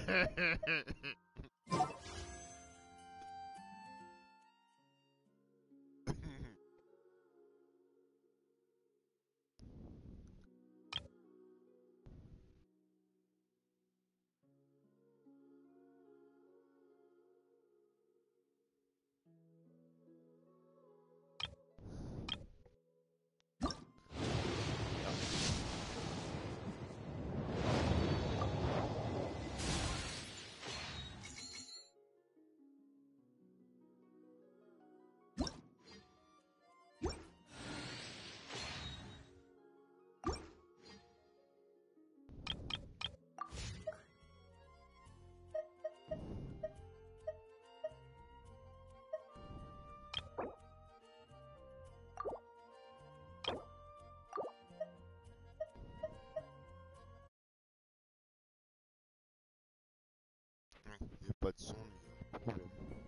Il n'y a pas de son, il y a un problème.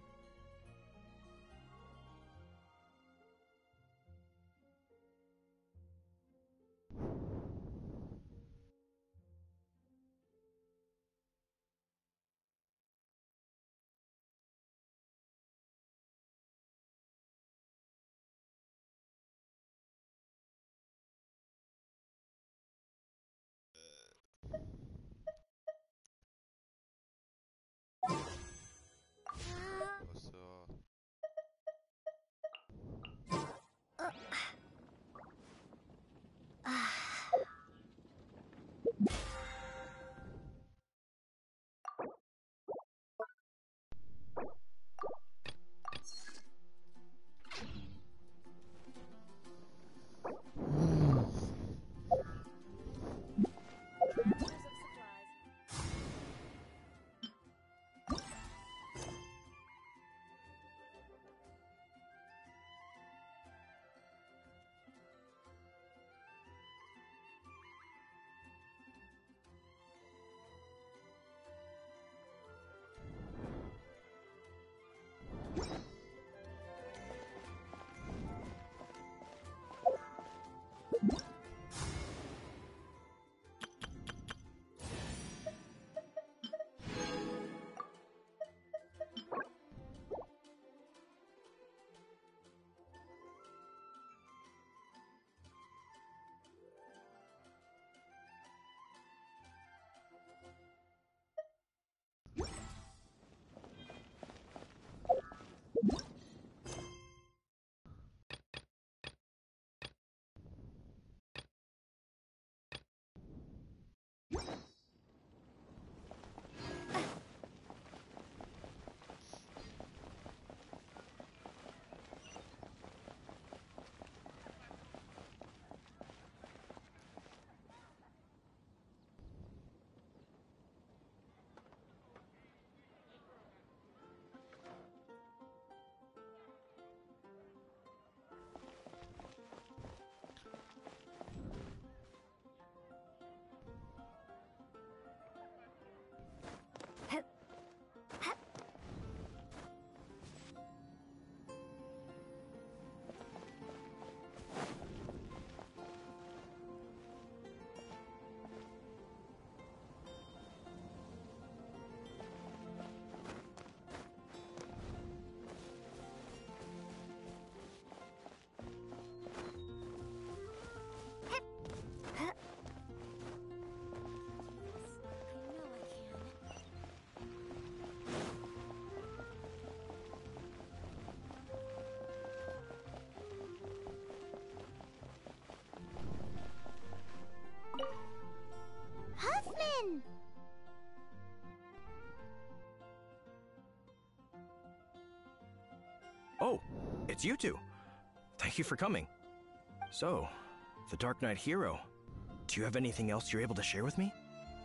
Oh, ça va. Huffman! Oh, it's you two. Thank you for coming. So, the Dark Knight hero. Do you have anything else you're able to share with me?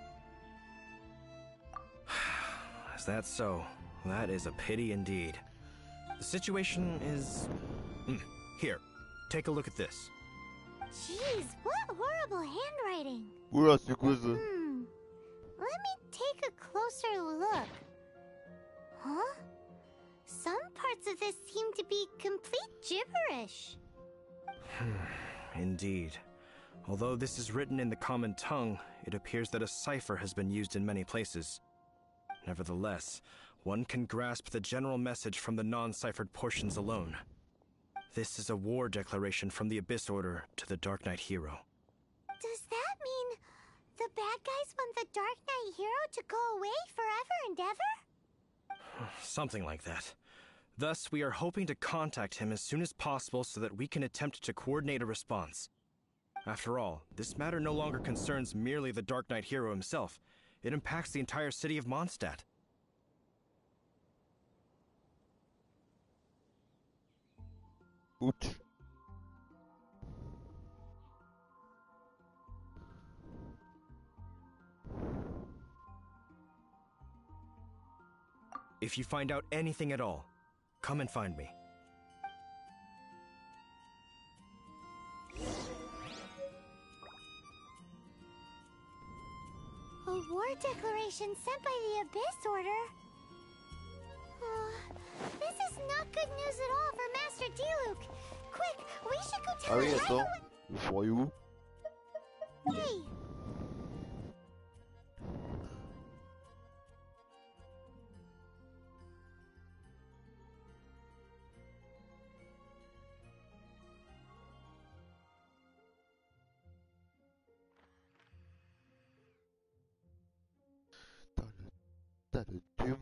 Is that so? That is a pity indeed. The situation is... Here, take a look at this. Jeez, what horrible handwriting. Oula, c'est quoi ça? Let me take a closer look. Huh? Some parts of this seem to be complete gibberish. Indeed. Although this is written in the common tongue, it appears that a cipher has been used in many places. Nevertheless, one can grasp the general message from the non-ciphered portions alone. This is a war declaration from the Abyss Order to the Dark Knight Hero. Does that mean the bad guys want the Dark Knight Hero to go away forever and ever? Something like that. Thus, we are hoping to contact him as soon as possible so that we can attempt to coordinate a response. After all, this matter no longer concerns merely the Dark Knight Hero himself. It impacts the entire city of Mondstadt. Ouch. If you find out anything at all, come and find me. A war declaration sent by the Abyss Order? This is not good news at all for Master Diluc. Quick, we should go Ah tell oui, him attends. right Vous seriez où? away. Hey! Dans le tas de Doom.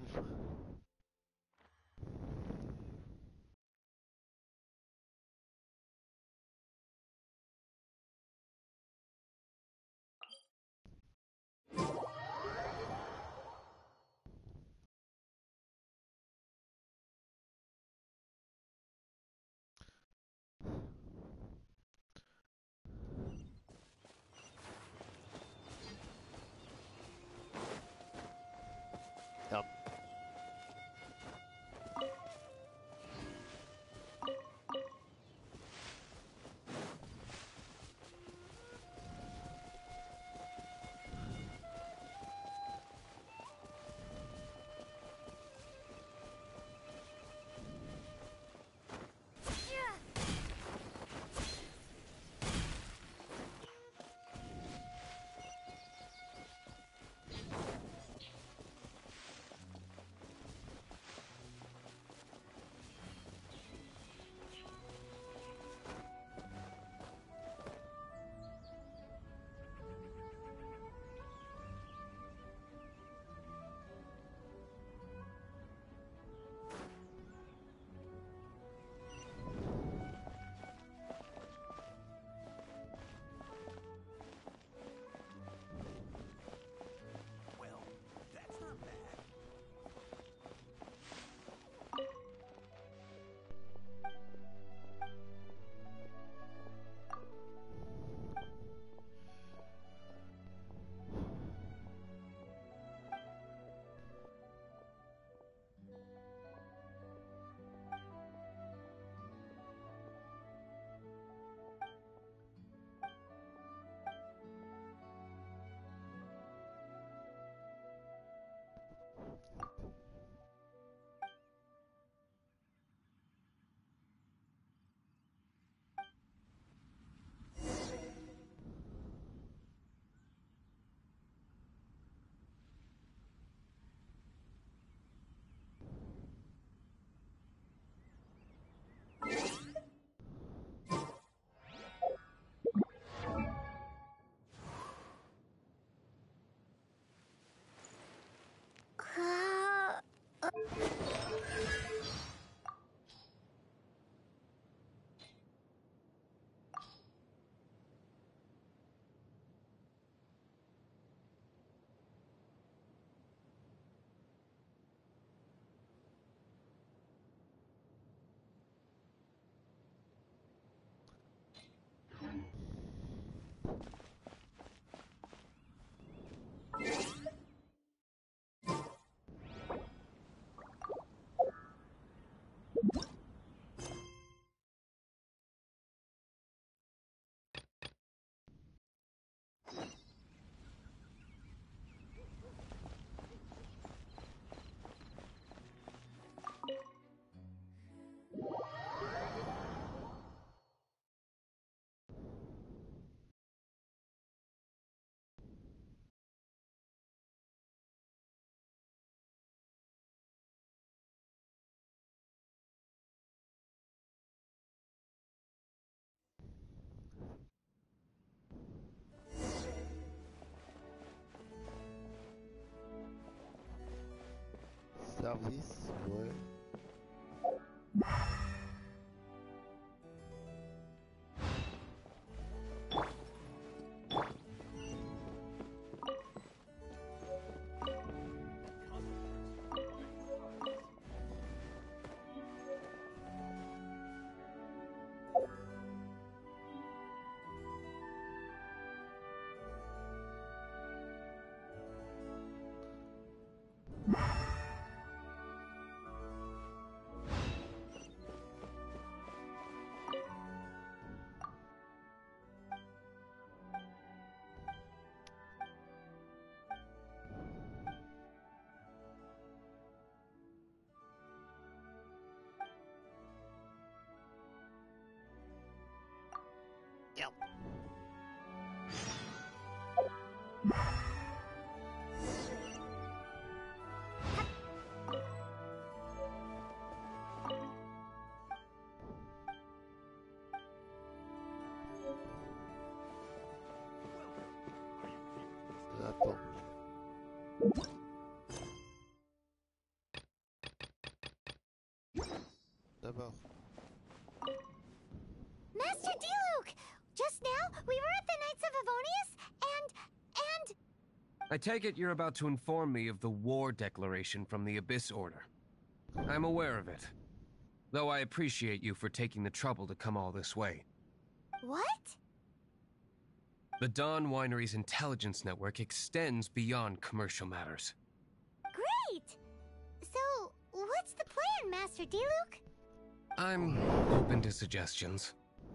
Merde. Well, that's not bad. service, ouais. Yep. Attends. D'abord. Master Diluc! Just now, we were at the Knights of Avonius, and... I take it you're about to inform me of the war declaration from the Abyss Order. I'm aware of it, though I appreciate you for taking the trouble to come all this way. What? The Dawn Winery's intelligence network extends beyond commercial matters. Great! So, what's the plan, Master Diluc? I'm open to suggestions.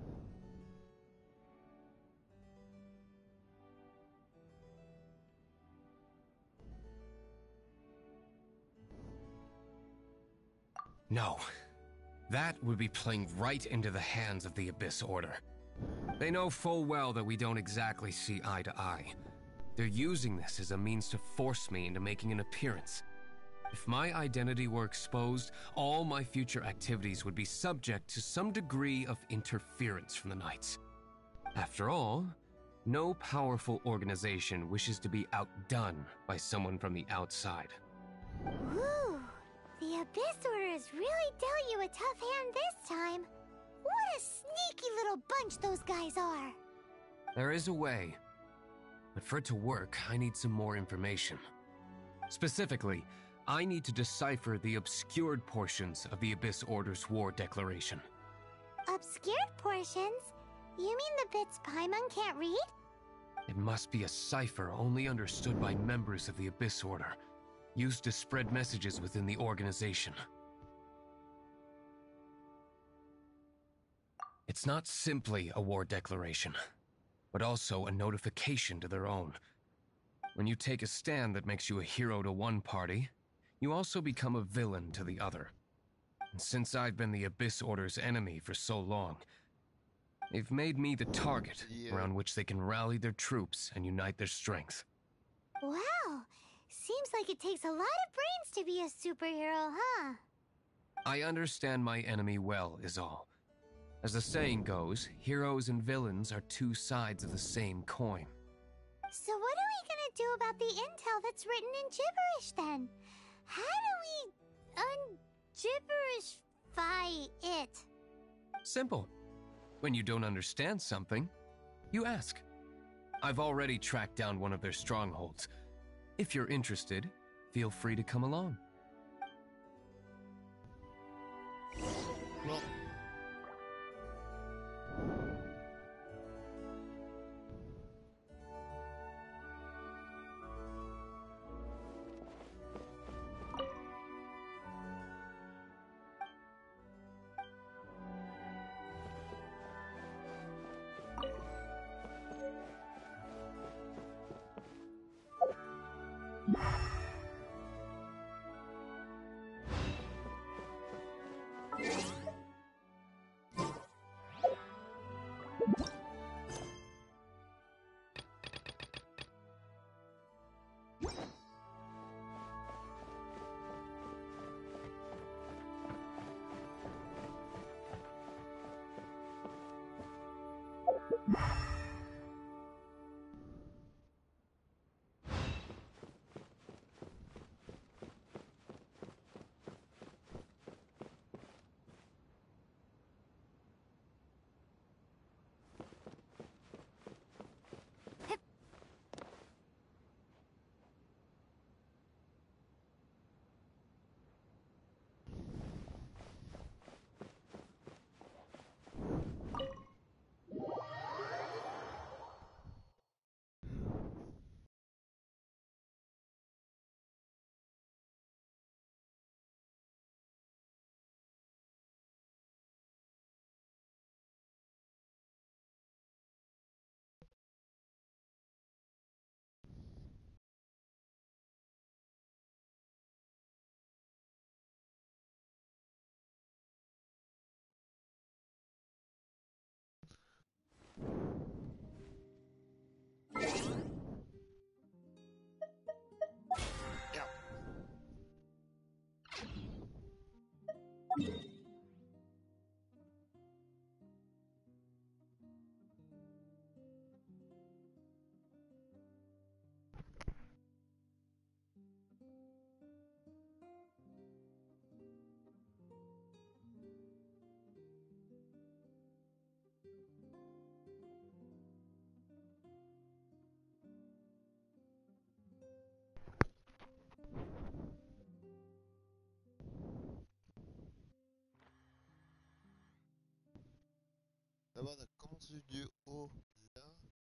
No. That would be playing right into the hands of the Abyss Order. They know full well that we don't exactly see eye to eye. They're using this as a means to force me into making an appearance. If my identity were exposed, all my future activities would be subject to some degree of interference from the Knights. After all, no powerful organization wishes to be outdone by someone from the outside. Woo! The Abyss Order has really dealt you a tough hand this time. What a sneaky little bunch those guys are! There is a way. But for it to work, I need some more information. Specifically, I need to decipher the obscured portions of the Abyss Order's war declaration. Obscured portions? You mean the bits Paimon can't read? It must be a cipher only understood by members of the Abyss Order, used to spread messages within the organization. It's not simply a war declaration, but also a notification to their own. When you take a stand that makes you a hero to one party, you also become a villain to the other. And since I've been the Abyss Order's enemy for so long, they've made me the target around which they can rally their troops and unite their strength. Wow! Seems like it takes a lot of brains to be a superhero, huh? I understand my enemy well, is all. As the saying goes, heroes and villains are two sides of the same coin. So what are we gonna do about the intel that's written in gibberish, then? How do we un-gibberishify it? Simple. When you don't understand something, you ask. I've already tracked down one of their strongholds. If you're interested, feel free to come along. Well. Ah bah on a commencé du haut là.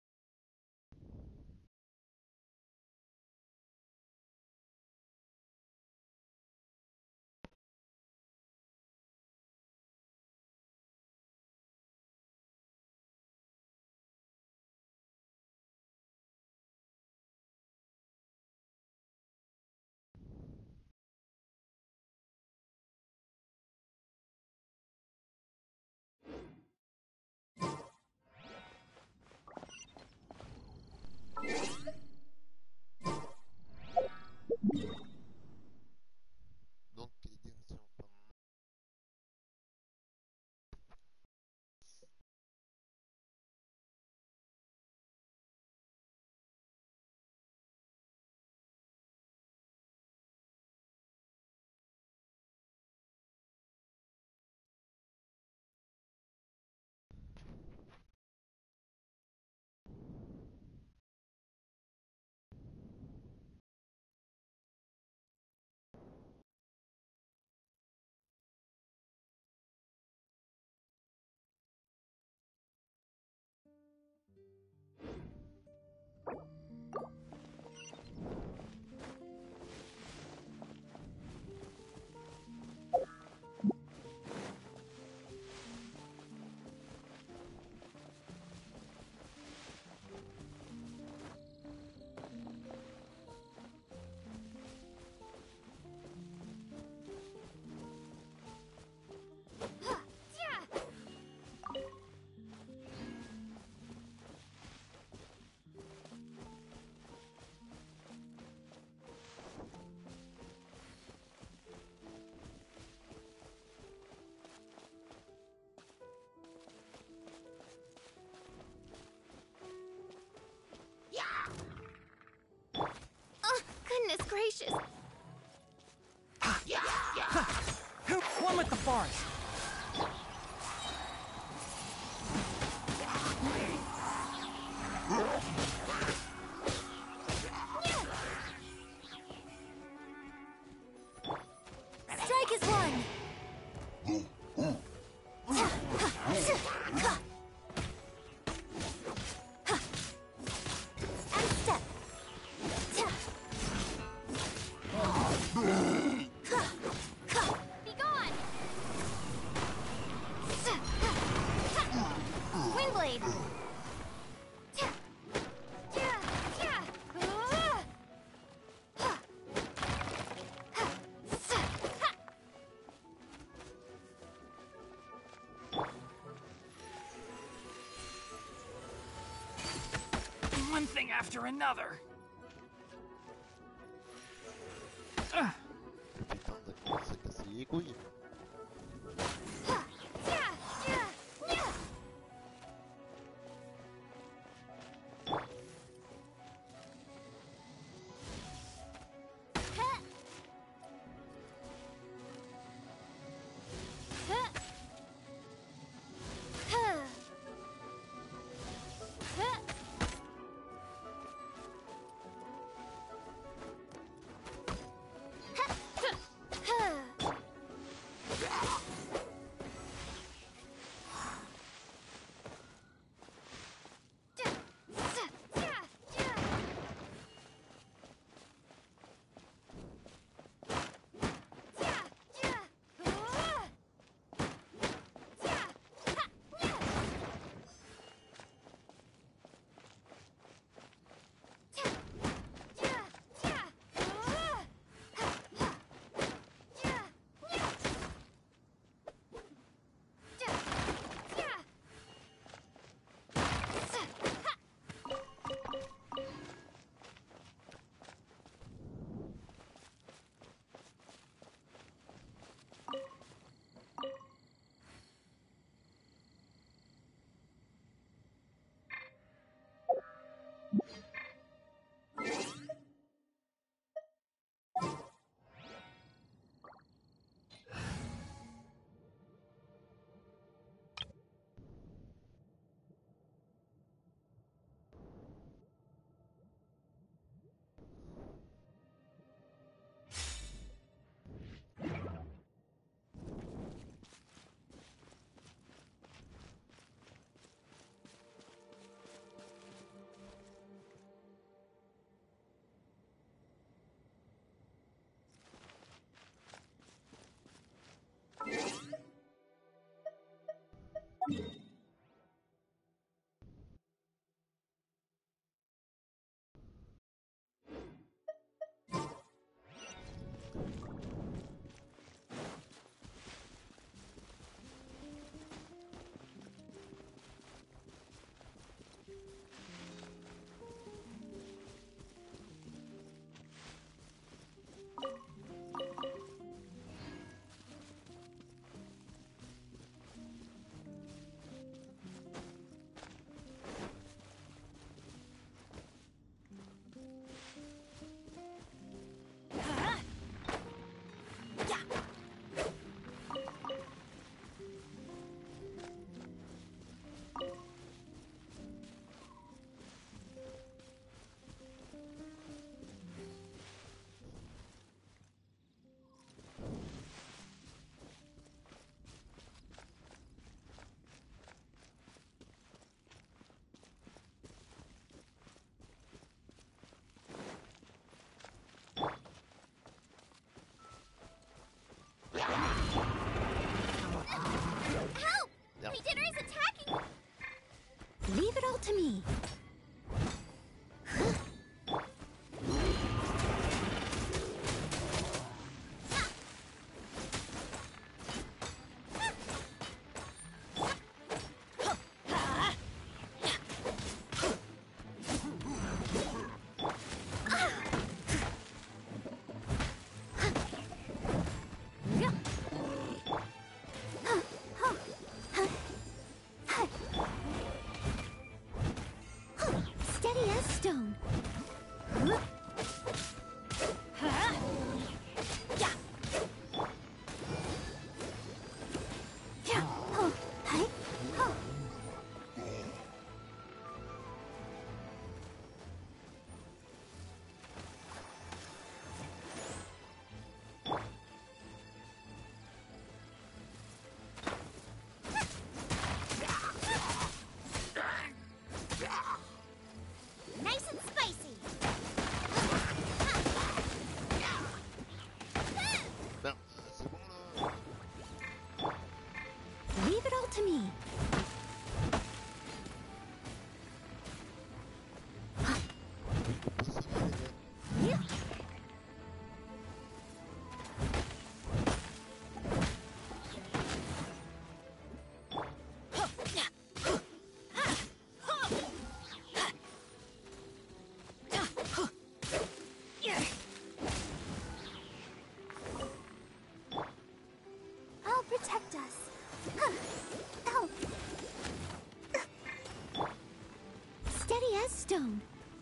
Donc les directions par Oh, goodness gracious. One with the forest. Strike is one. And step. Be gone. Windblade. One thing after another. putain de commencer à casser les couilles. Steady as stone. Huh? Huh? Yeah. Yeah. Oh. Hey. Oh. Nice and spicy. Ben, c'est bon là. Leave it all to me. Yeah. I'll protect us. Ow. Steady as stone.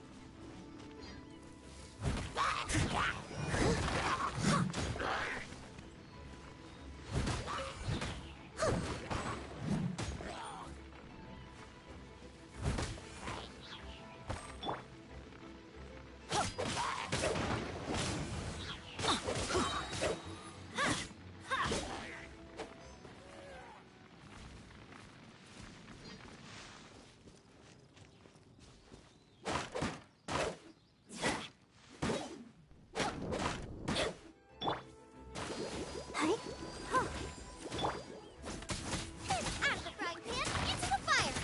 Hey. Huh. Out of the frying pan, into the fire.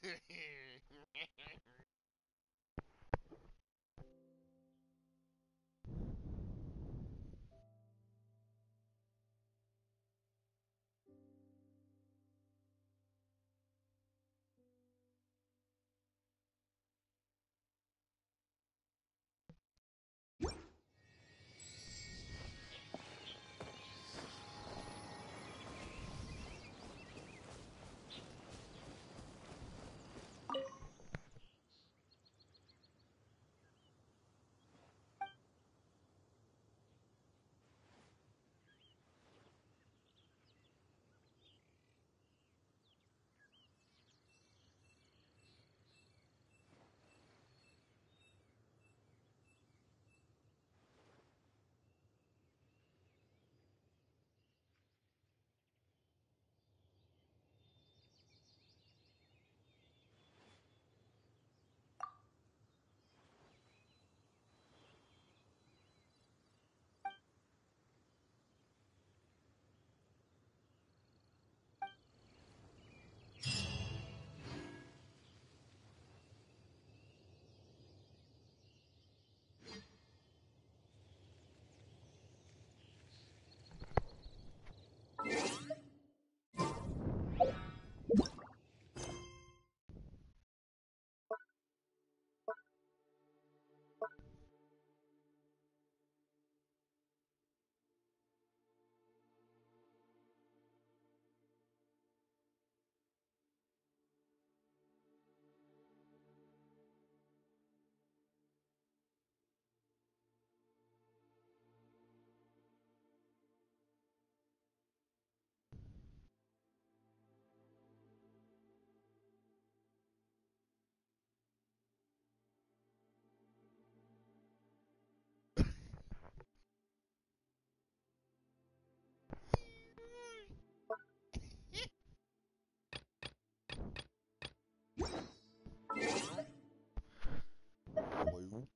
Voyons.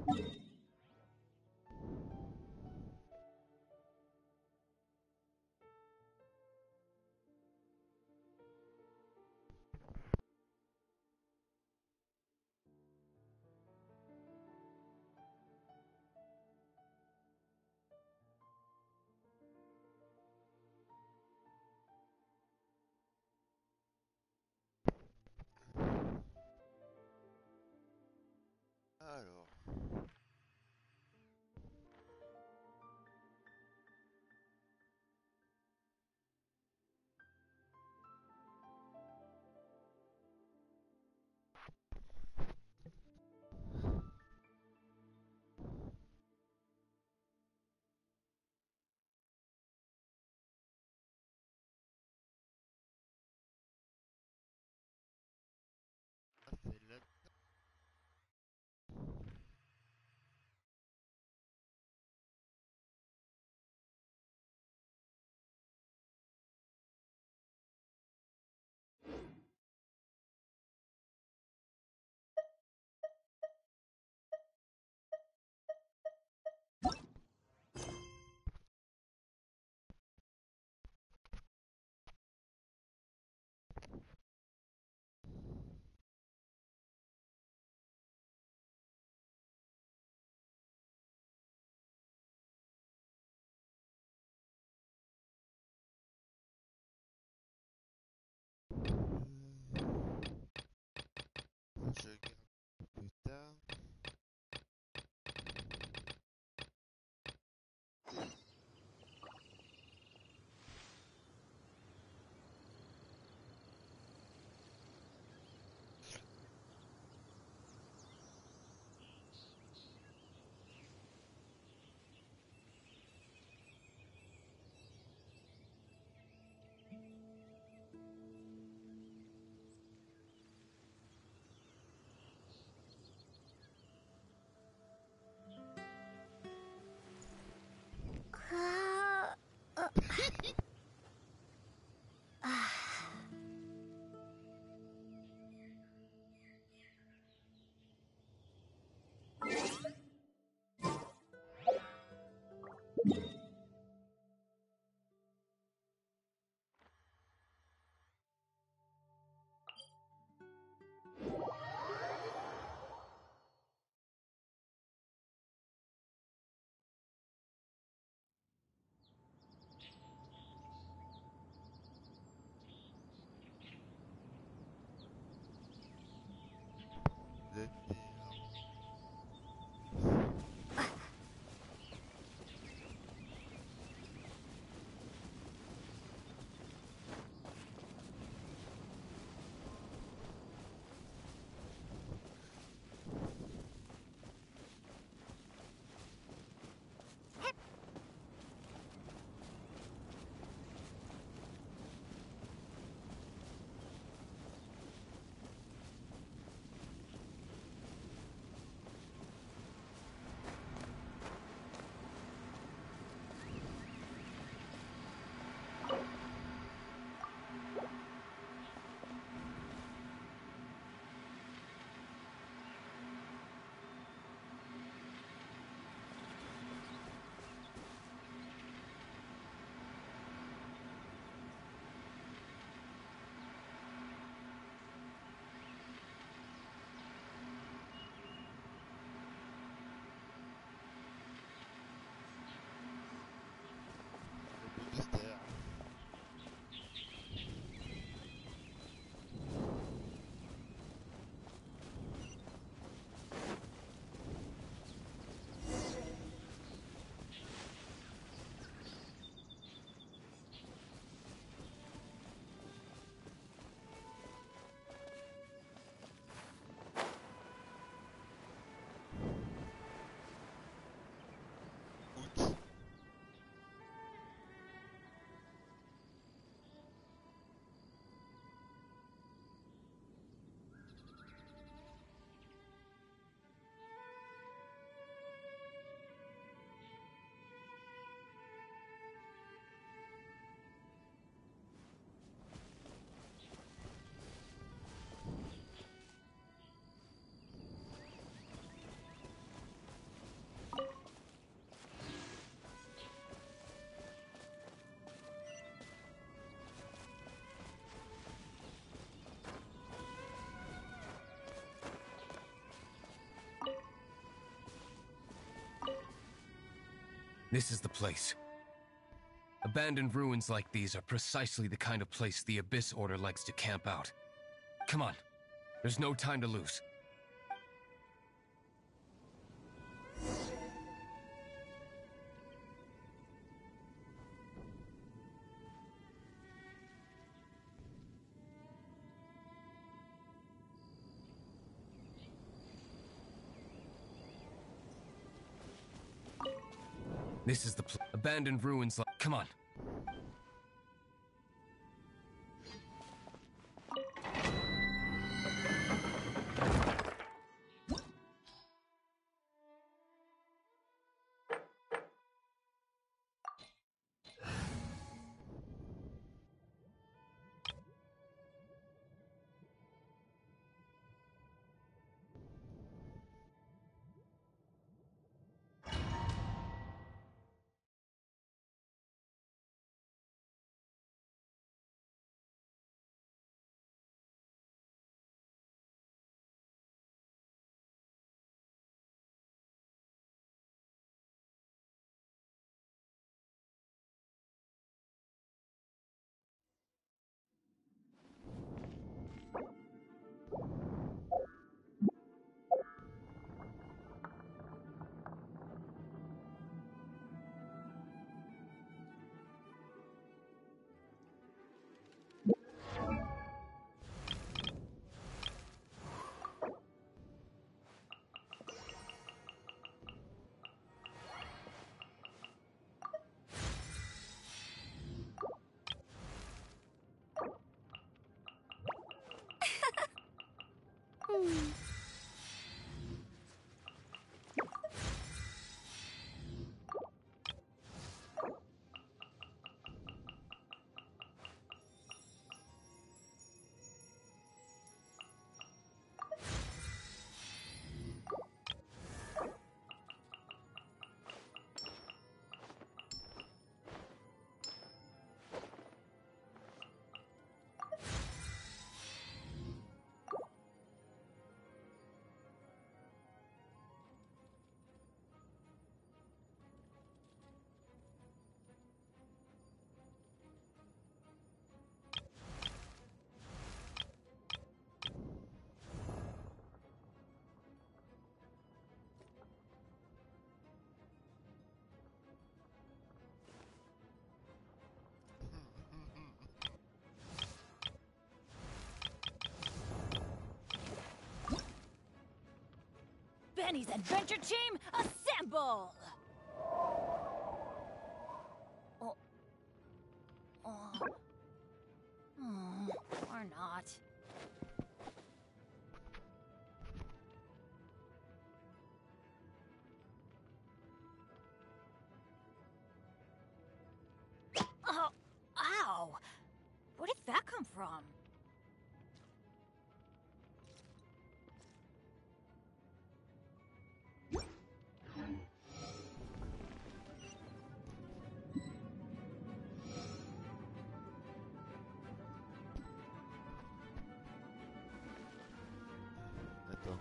Alors. Ah, c'est là. Je regarde plus tard. This is the place. Abandoned ruins like these are precisely the kind of place the Abyss Order likes to camp out. Come on. There's no time to lose. This is the abandoned ruins like... Come on. Benny's adventure team, assemble! Oh. Or not. Oh, ow! Where did that come from? Attends.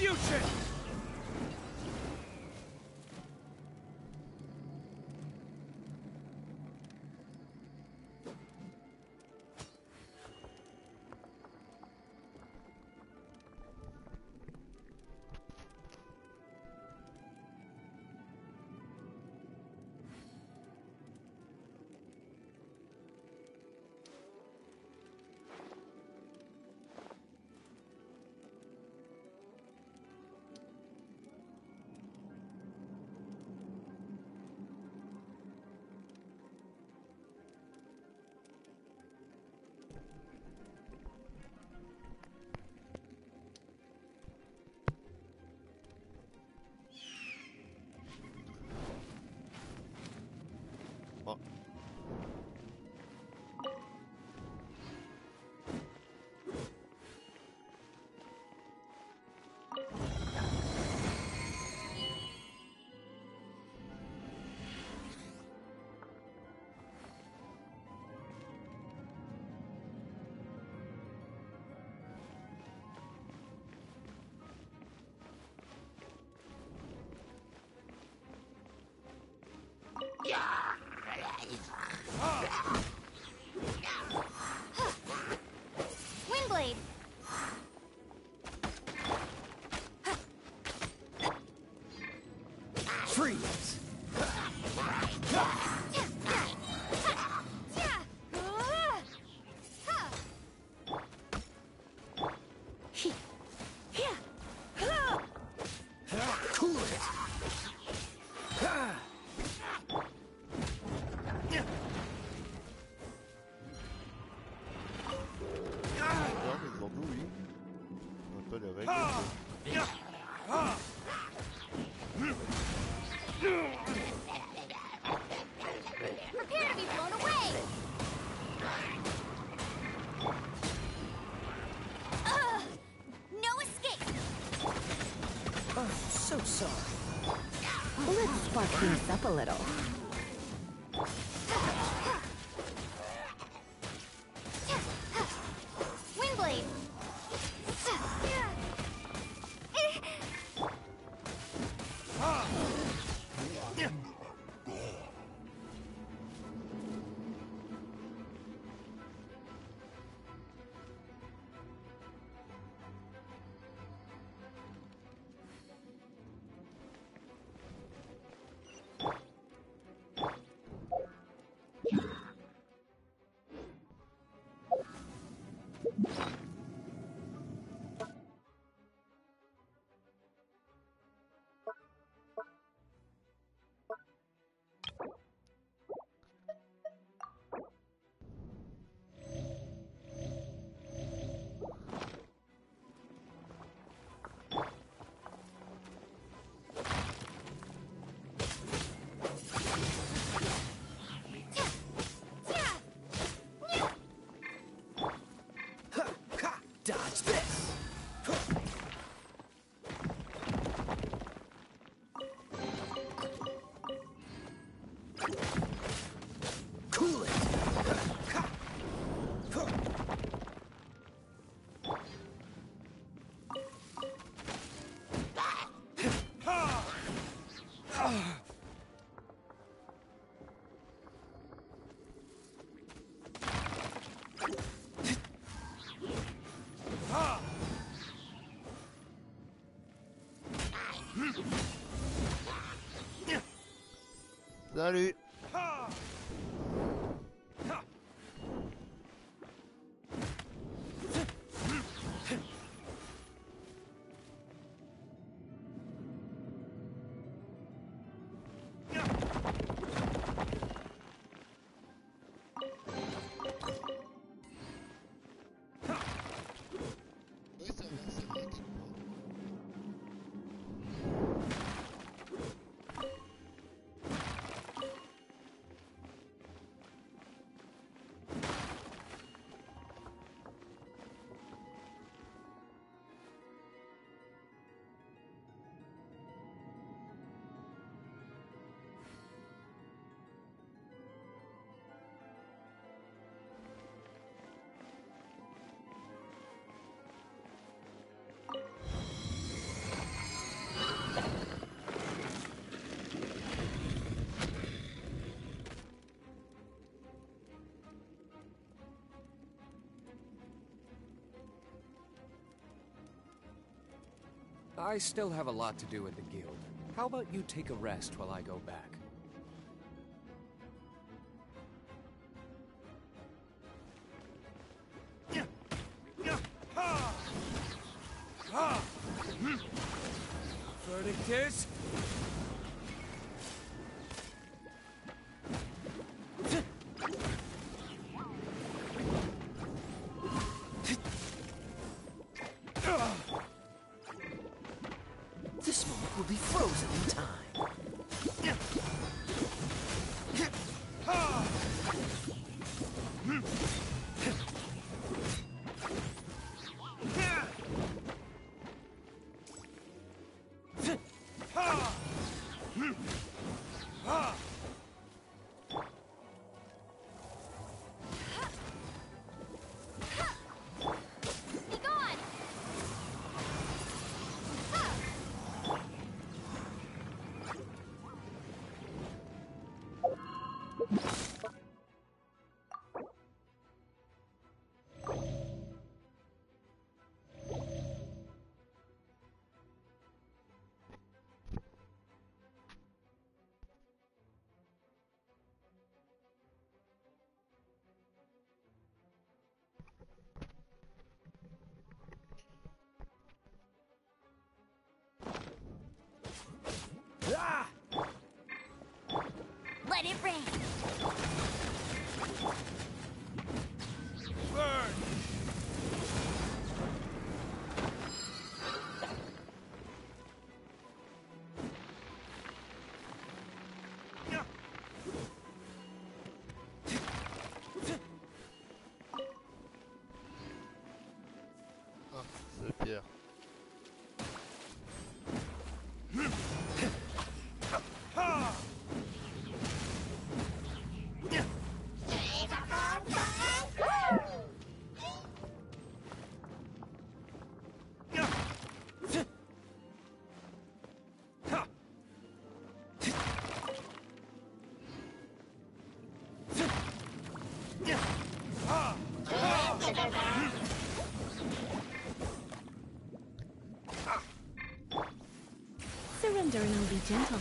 Retribution! Oh. Windblade! Freeze! Cool it! Non, mais devant nous, oui. On n'a pas les règles. Prepare to be blown away! No escape! Oh, so sorry. Let's spark things up a little. Windblade! Dodge this! Cool it! Salut! Oui, ça va, équipe. I still have a lot to do at the guild. How about you take a rest while I go back? Verdict is... This moment will be frozen in time. Be gone! Let it rain! Burn! Ah, c'est Pierre. Surrender and I'll be gentle.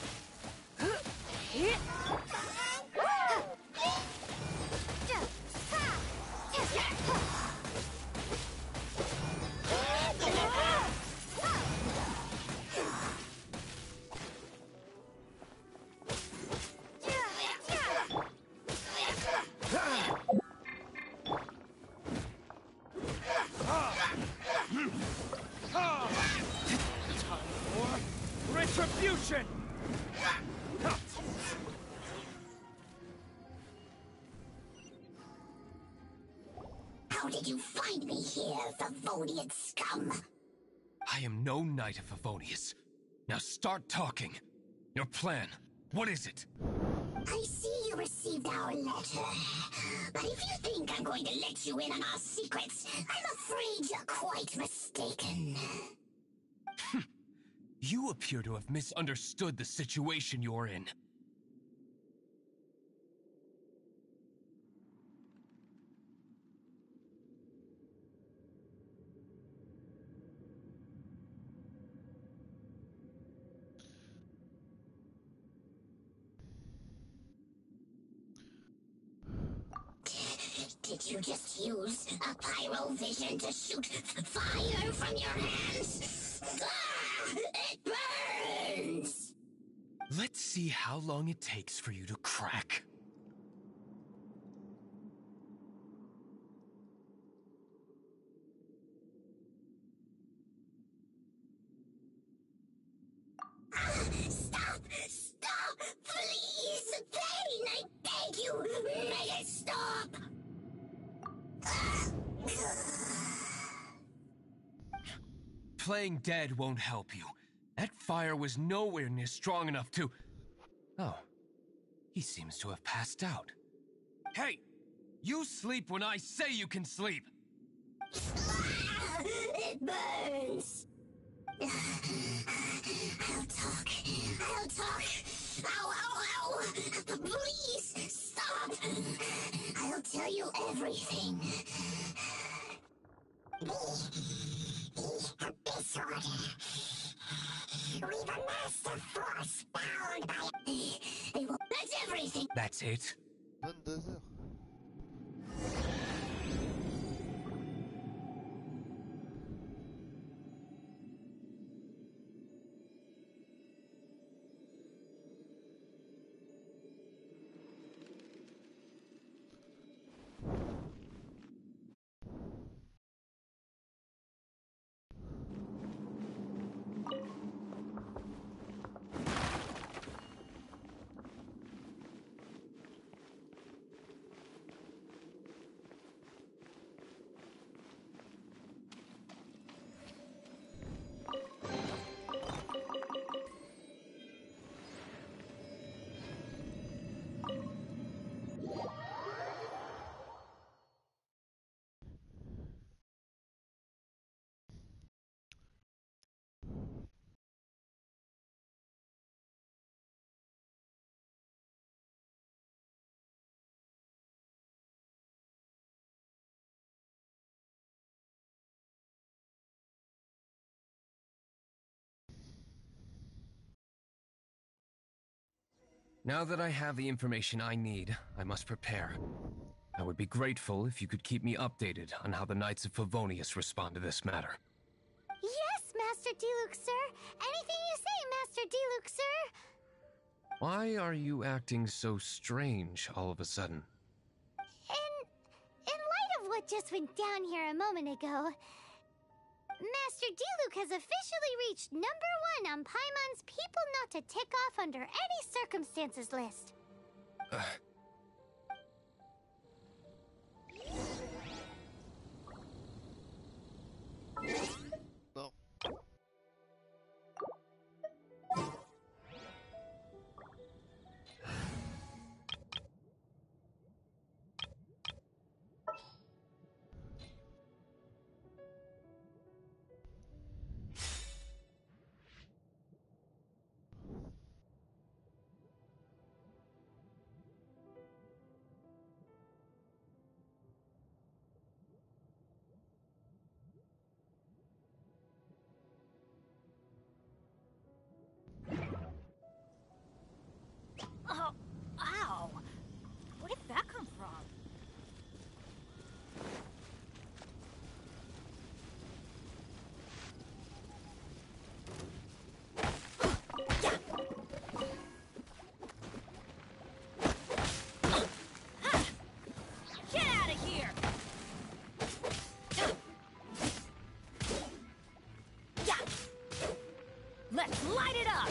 Retribution! How did you find me here, Favonian scum? I am no Knight of Favonius. Now start talking. Your plan, what is it? I see you received our letter. But if you think I'm going to let you in on our secrets, I'm afraid you're quite mistaken. You appear to have misunderstood the situation you're in. Did you just use a pyrovision to shoot fire from your hands? Ah, it burns! Let's see how long it takes for you to crack. Stop! Stop! Please! Pain! I beg you! Make it stop! Playing dead won't help you. That fire was nowhere near strong enough to... Oh. He seems to have passed out. Hey! You sleep when I say you can sleep! It burns! I'll talk. I'll talk. Ow, ow, ow! Please, stop! I'll tell you everything. The Abyss Order That's it? 22 heures. Now that I have the information I need, I must prepare. I would be grateful if you could keep me updated on how the Knights of Favonius respond to this matter. Yes, Master Diluc, sir. Anything you say, Master Diluc, sir. Why are you acting so strange all of a sudden? In light of what just went down here a moment ago, Master Diluc has officially reached #1 on Paimon's people not to tick off under any circumstances list. Non. Oh, ow! Where did that come from? Get out of here! Let's light it up!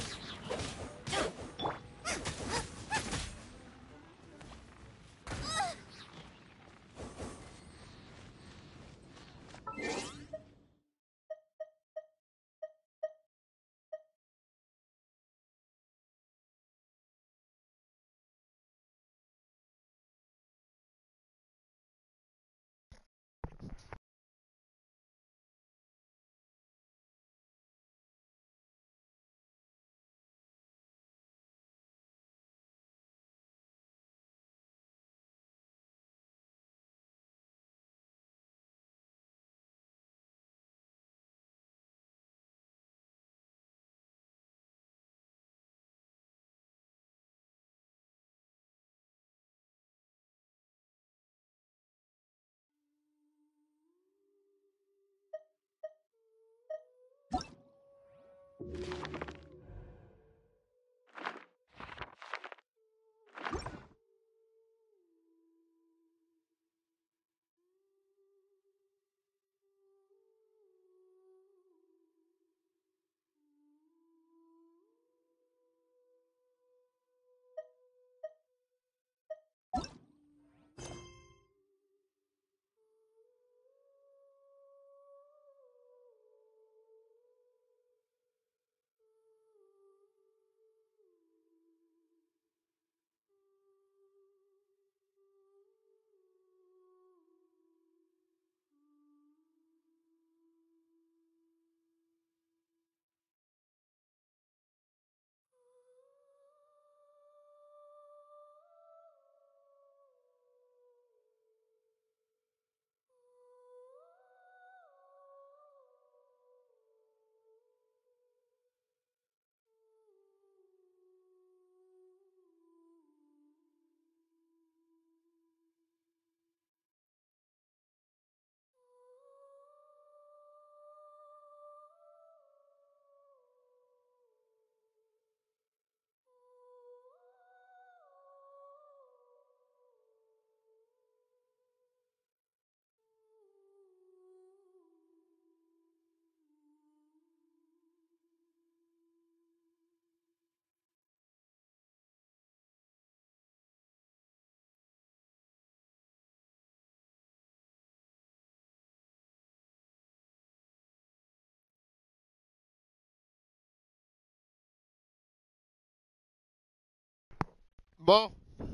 Bon.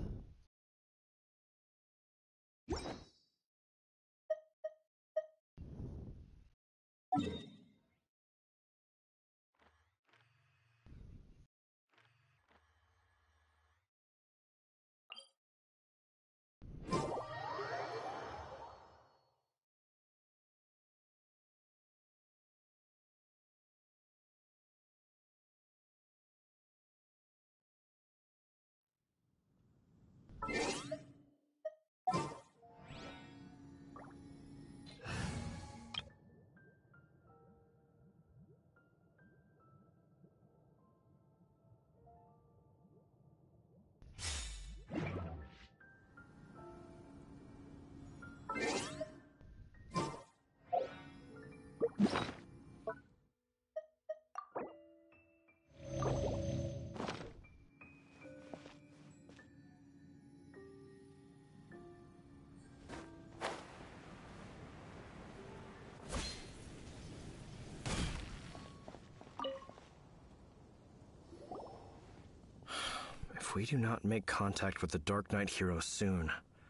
If we do not make contact with the Dark Knight hero soon...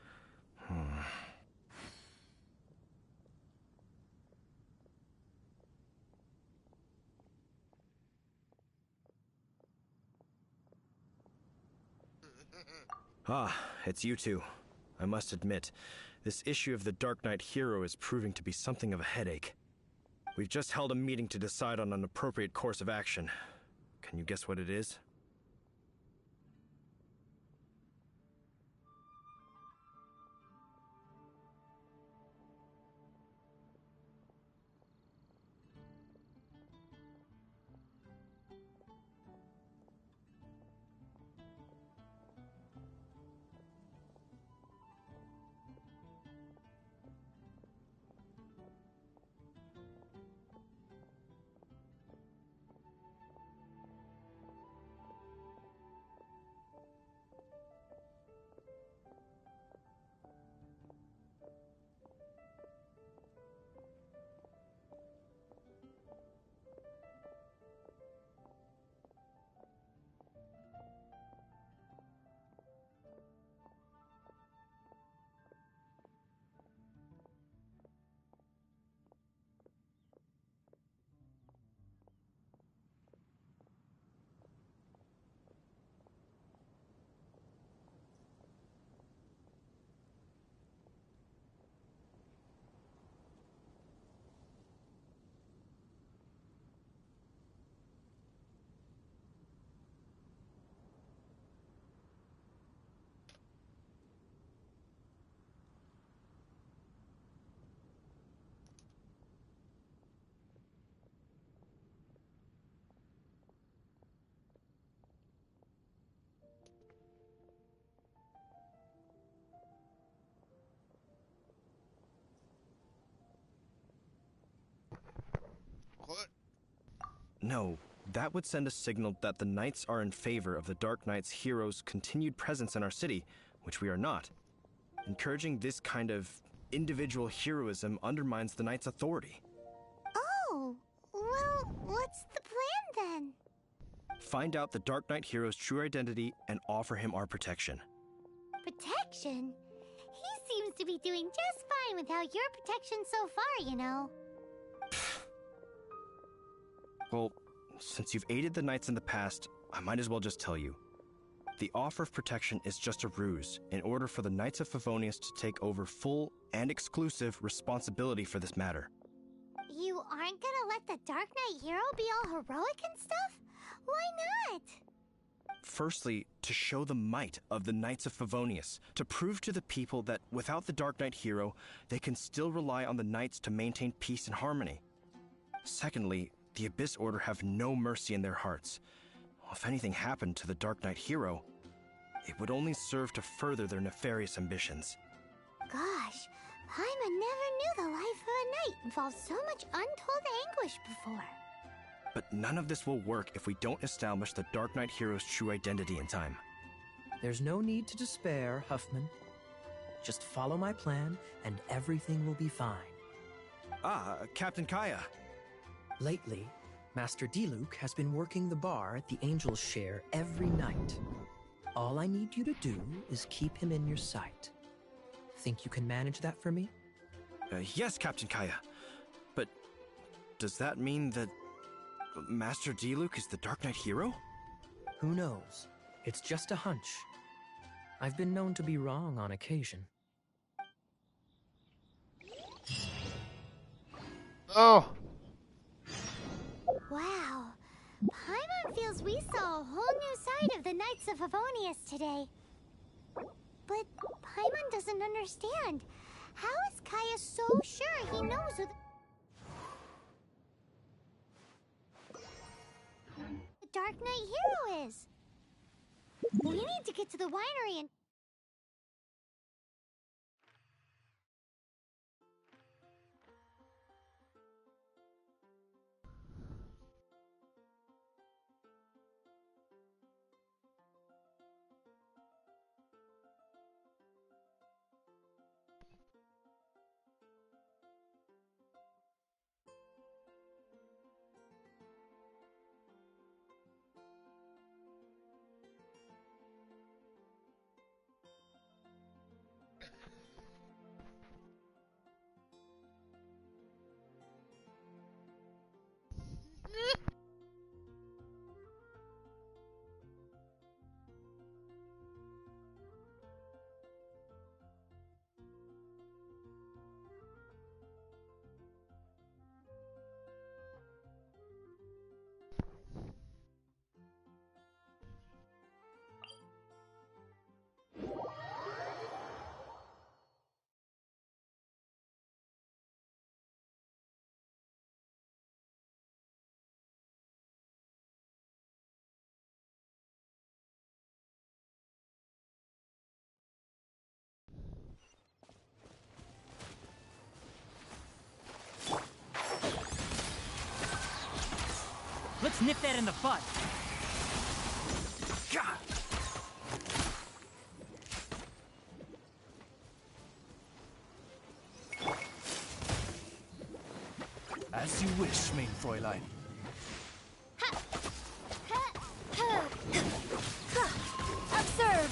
Ah, it's you two. I must admit, this issue of the Dark Knight hero is proving to be something of a headache. We've just held a meeting to decide on an appropriate course of action. Can you guess what it is? What? No, that would send a signal that the Knights are in favor of the Dark Knight's hero's continued presence in our city, which we are not. Encouraging this kind of individual heroism undermines the Knight's authority. Oh, well, what's the plan then? Find out the Dark Knight hero's true identity and offer him our protection. Protection? He seems to be doing just fine without your protection so far, you know. Well, since you've aided the Knights in the past, I might as well just tell you. The offer of protection is just a ruse in order for the Knights of Favonius to take over full and exclusive responsibility for this matter. You aren't gonna let the Dark Knight hero be all heroic and stuff? Why not? Firstly, to show the might of the Knights of Favonius, to prove to the people that without the Dark Knight hero, they can still rely on the Knights to maintain peace and harmony. Secondly, the Abyss Order have no mercy in their hearts. If anything happened to the Dark Knight hero, it would only serve to further their nefarious ambitions. Gosh, Paimon never knew the life of a knight involved so much untold anguish before. But none of this will work if we don't establish the Dark Knight hero's true identity in time. There's no need to despair, Huffman. Just follow my plan, and everything will be fine. Ah, Captain Kaya. Lately, Master Diluc has been working the bar at the Angel's Share every night. All I need you to do is keep him in your sight. Think you can manage that for me? Yes, Captain Kaya. But does that mean that Master Diluc is the Dark Knight hero? Who knows? It's just a hunch. I've been known to be wrong on occasion. Oh! Wow. Paimon feels we saw a whole new side of the Knights of Favonius today. But Paimon doesn't understand. How is Kaya so sure he knows who the Dark Knight hero is? We need to get to the winery and... Let's nip that in the bud. God. As you wish, mein Fräulein. Observe!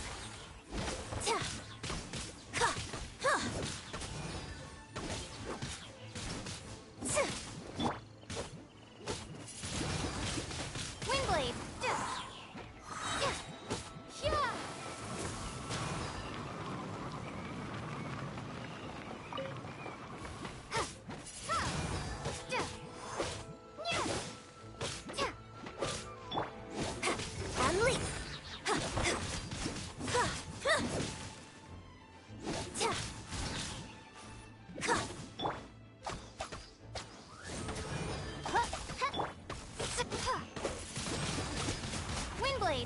Windblade! Windblade!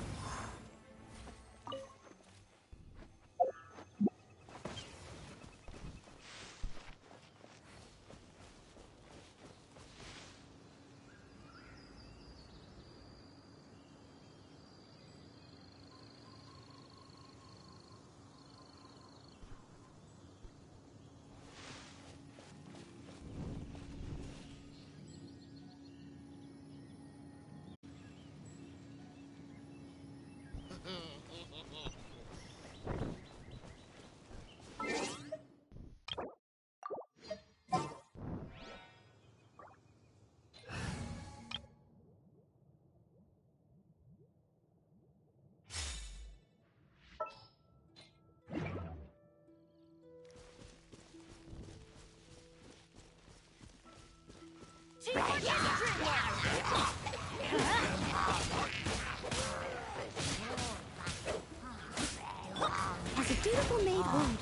As a dutiful maid would,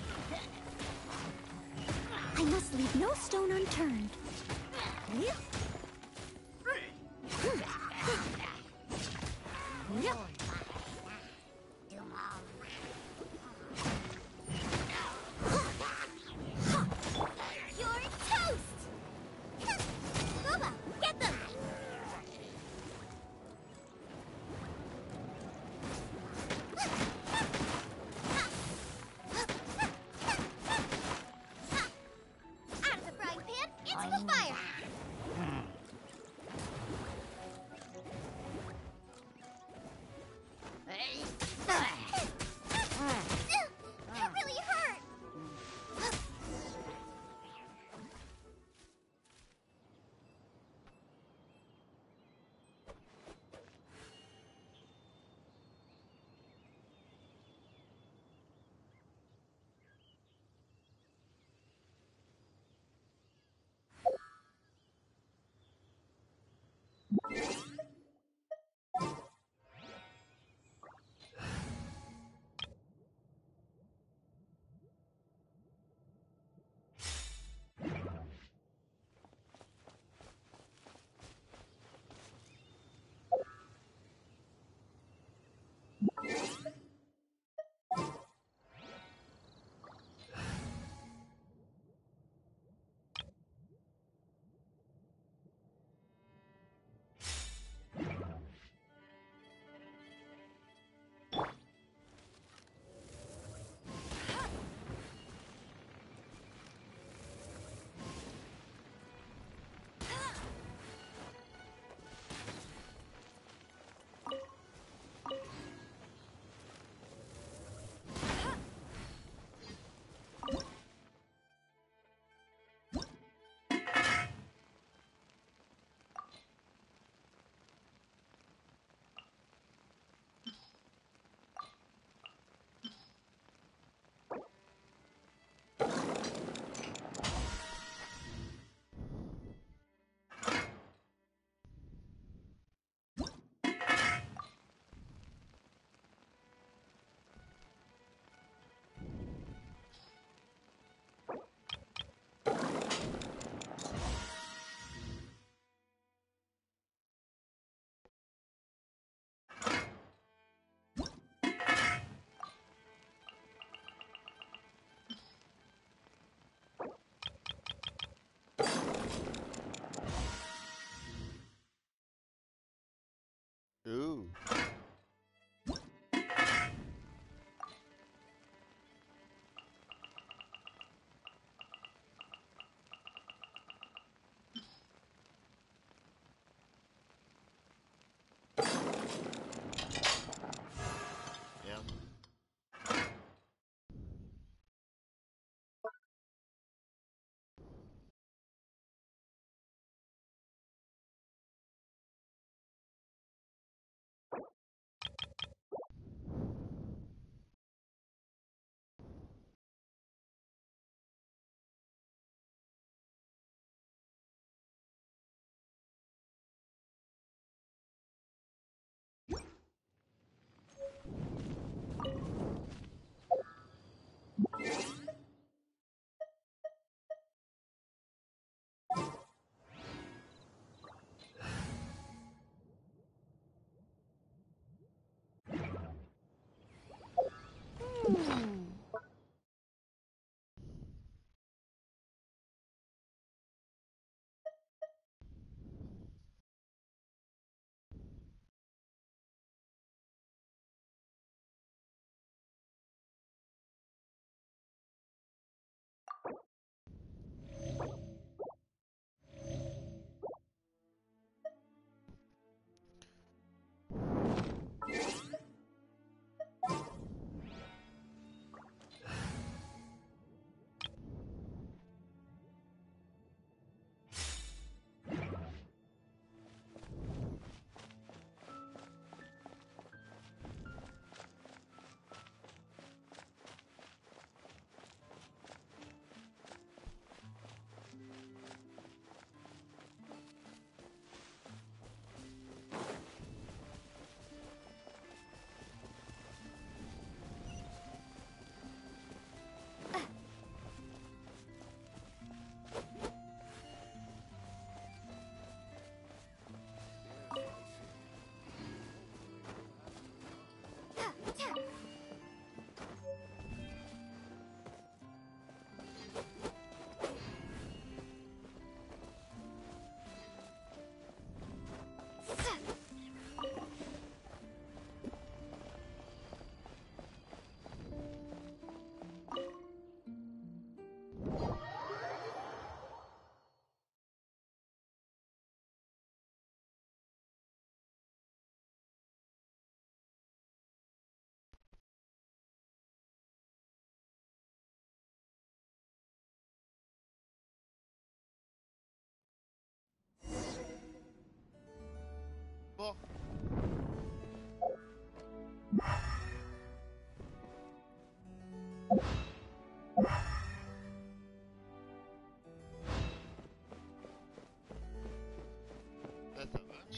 I must leave no stone unturned. You're toast! Booba, get them! Out of the frying pan, into the fire!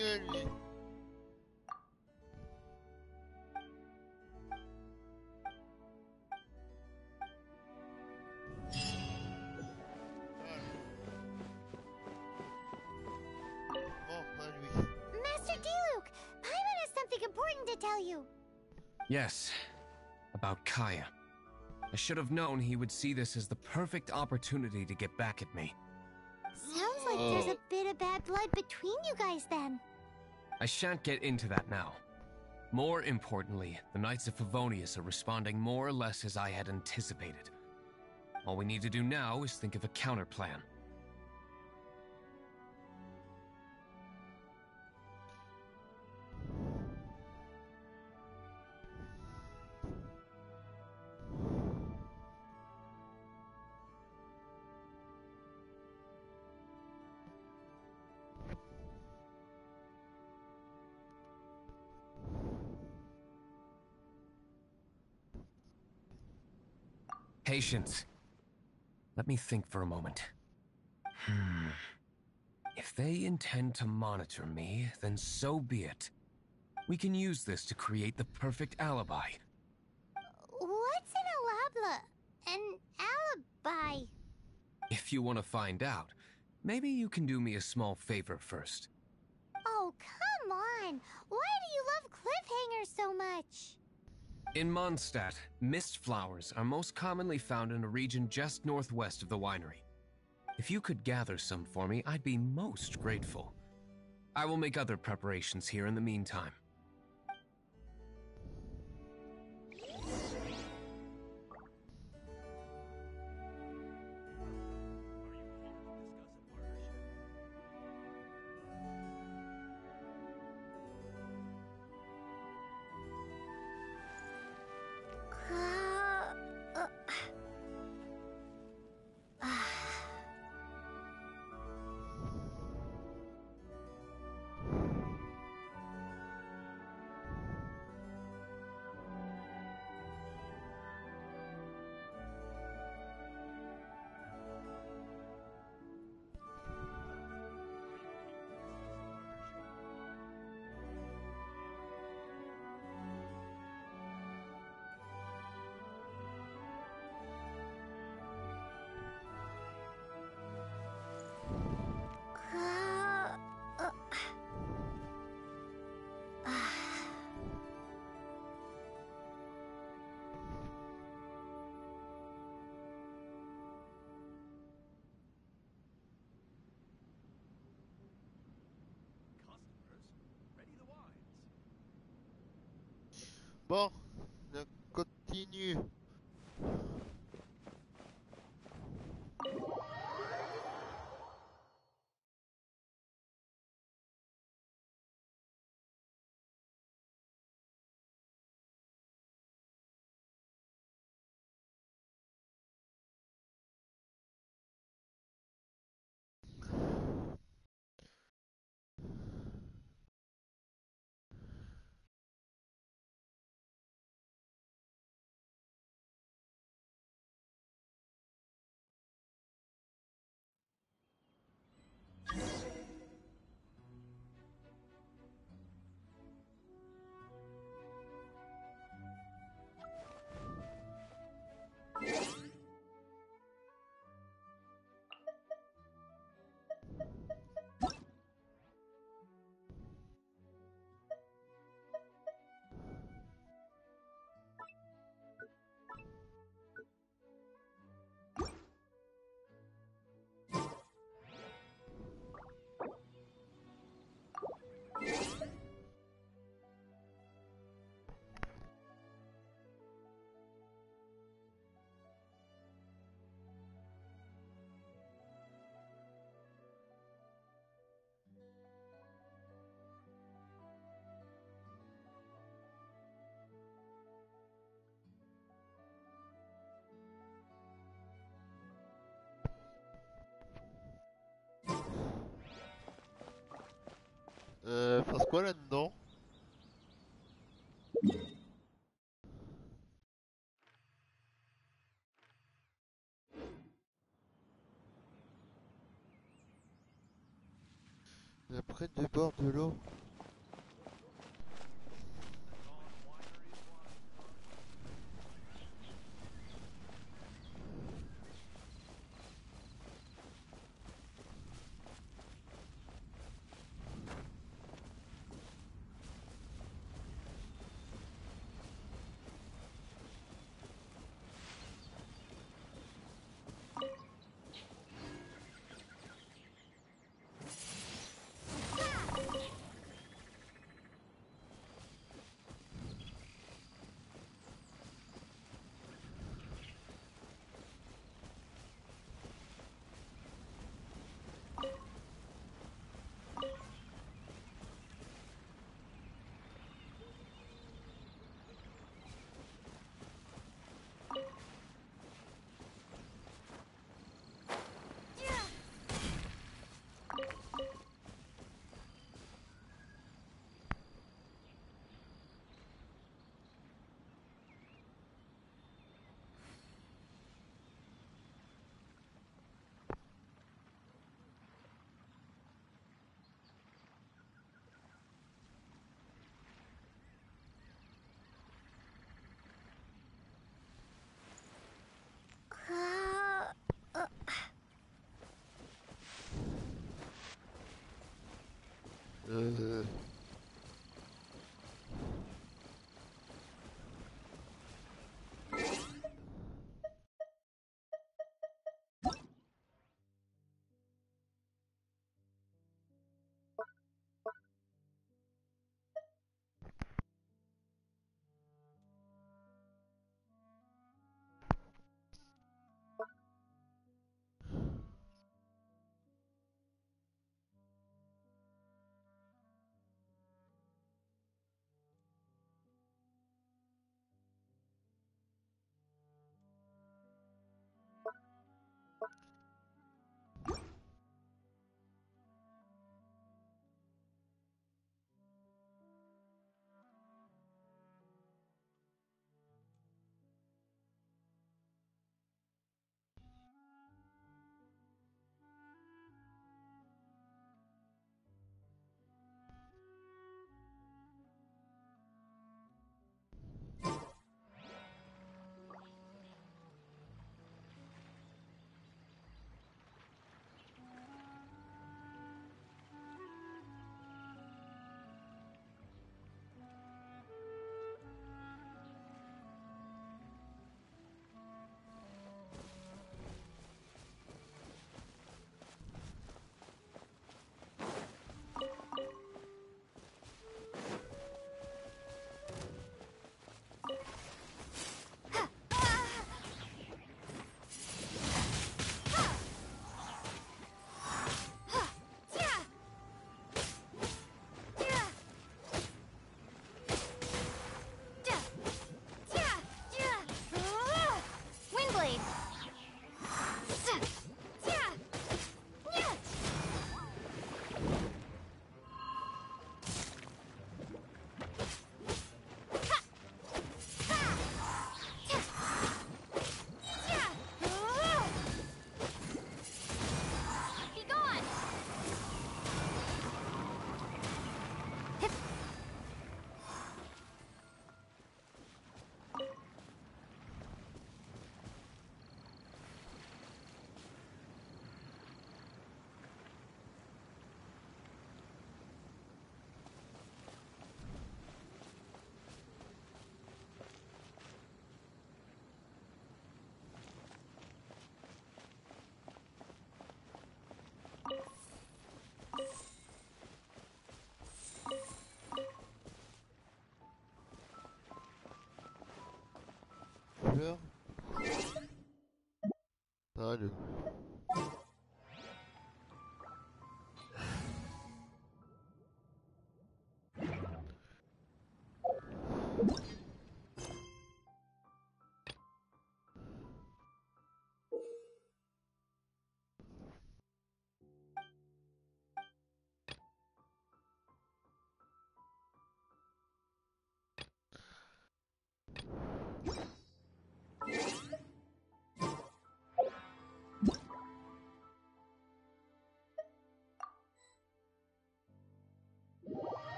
mieux, lui. Bon, à lui. Master Diluc, Paimon has something important to tell you. Yes, about Kaya. I should have known he would see this as the perfect opportunity to get back at me. Sounds like there's a bit of bad blood between you guys then. I shan't get into that now. More importantly, the Knights of Favonius are responding more or less as I had anticipated. All we need to do now is think of a counterplan. Patience. Let me think for a moment. If they intend to monitor me, then so be it. We can use this to create the perfect alibi. What's an alabla? An alibi? If you want to find out, maybe you can do me a small favor first. Oh, come on! Why do you love cliffhangers so much? In Mondstadt, mist flowers are most commonly found in a region just northwest of the winery. If you could gather some for me, I'd be most grateful. I will make other preparations here in the meantime. Bon, on continue. Fasse quoi là-dedans? Et près du bord de l'eau. Euh... Fleur. Salut.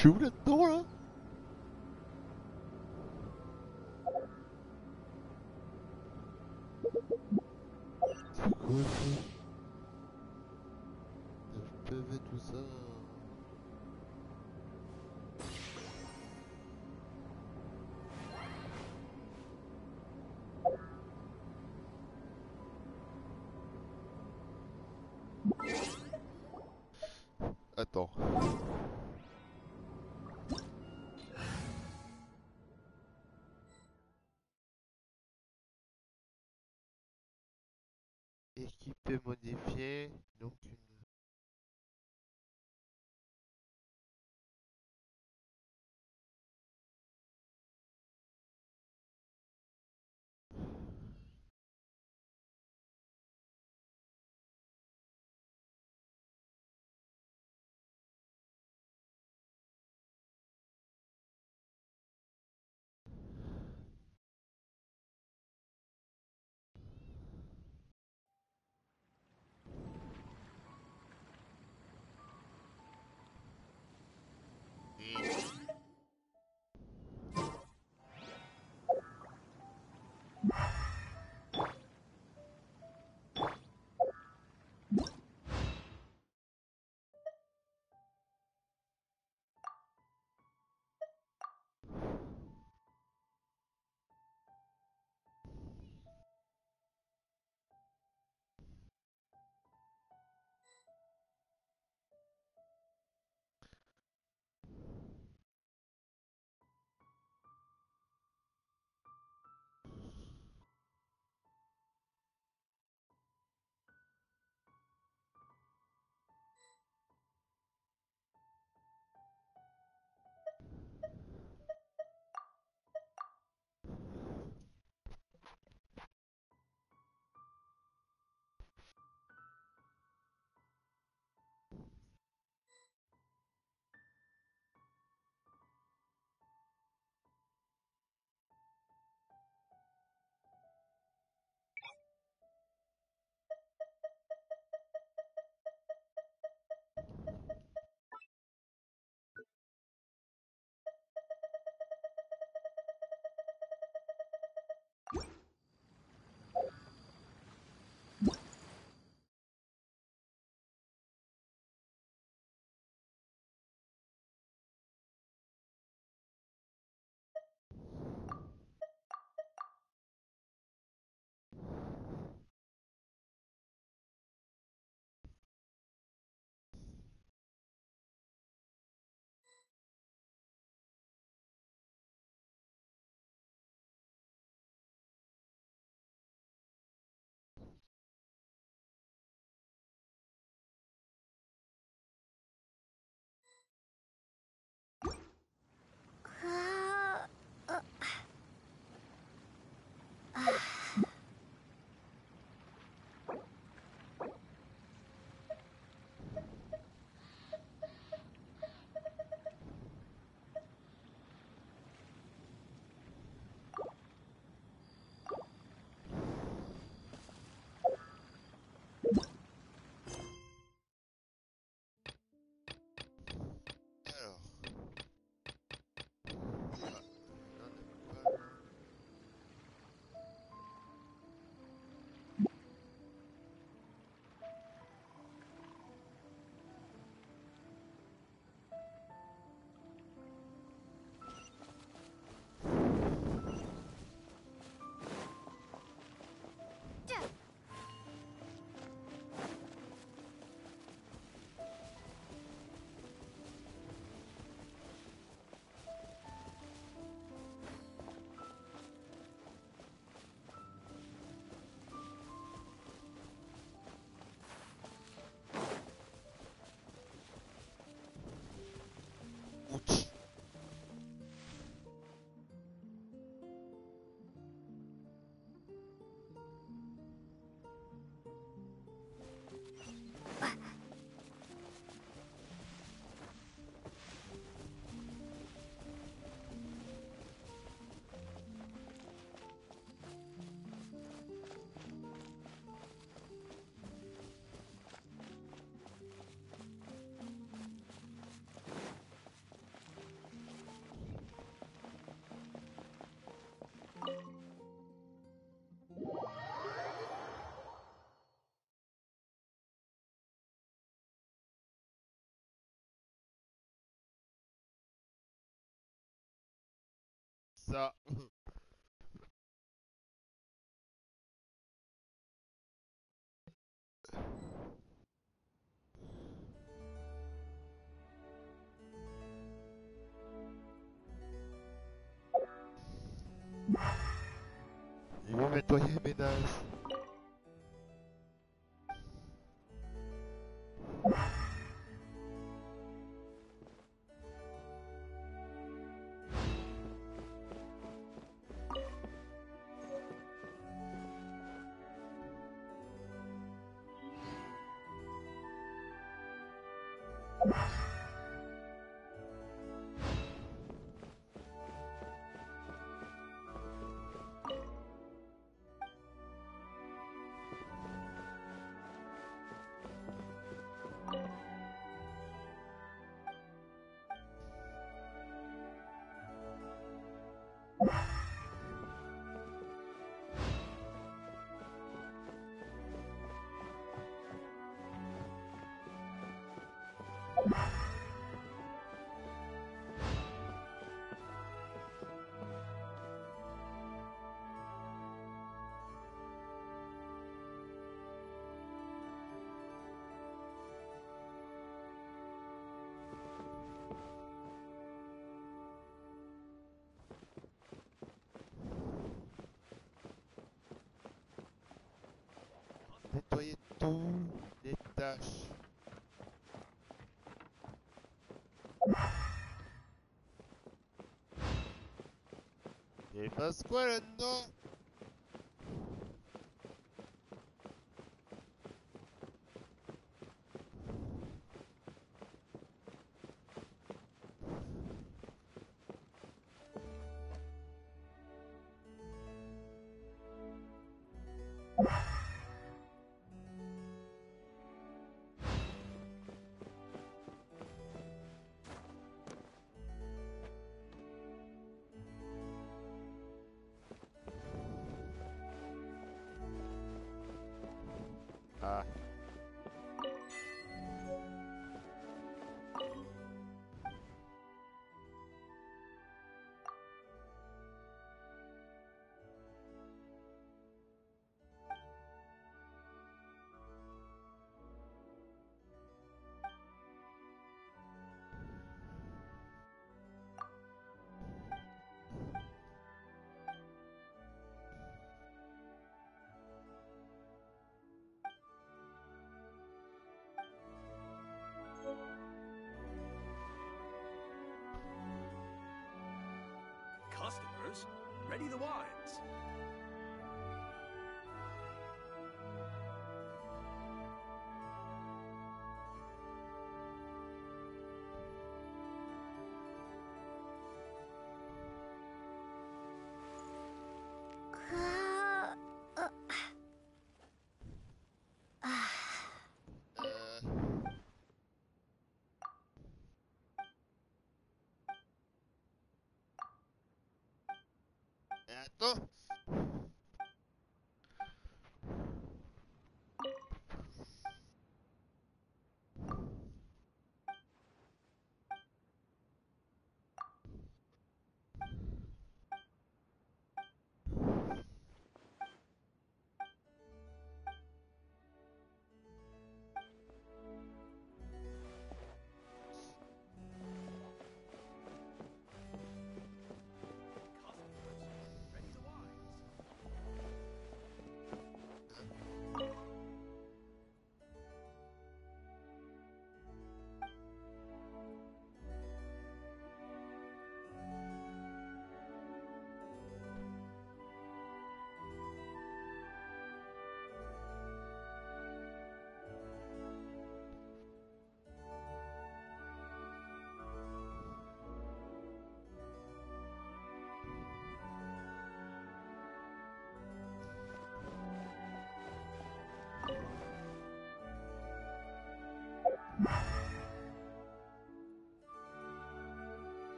suis où là-dedans là? C'est quoi ça? FPV tout ça. Attends. Équipé modifié, donc une... ça. Il veut nettoyer le ménage. Nettoyer tous les tâches. Il passe quoi là-dedans? Ah. Customers, ready the wines. Attends. Customers, ready the wines.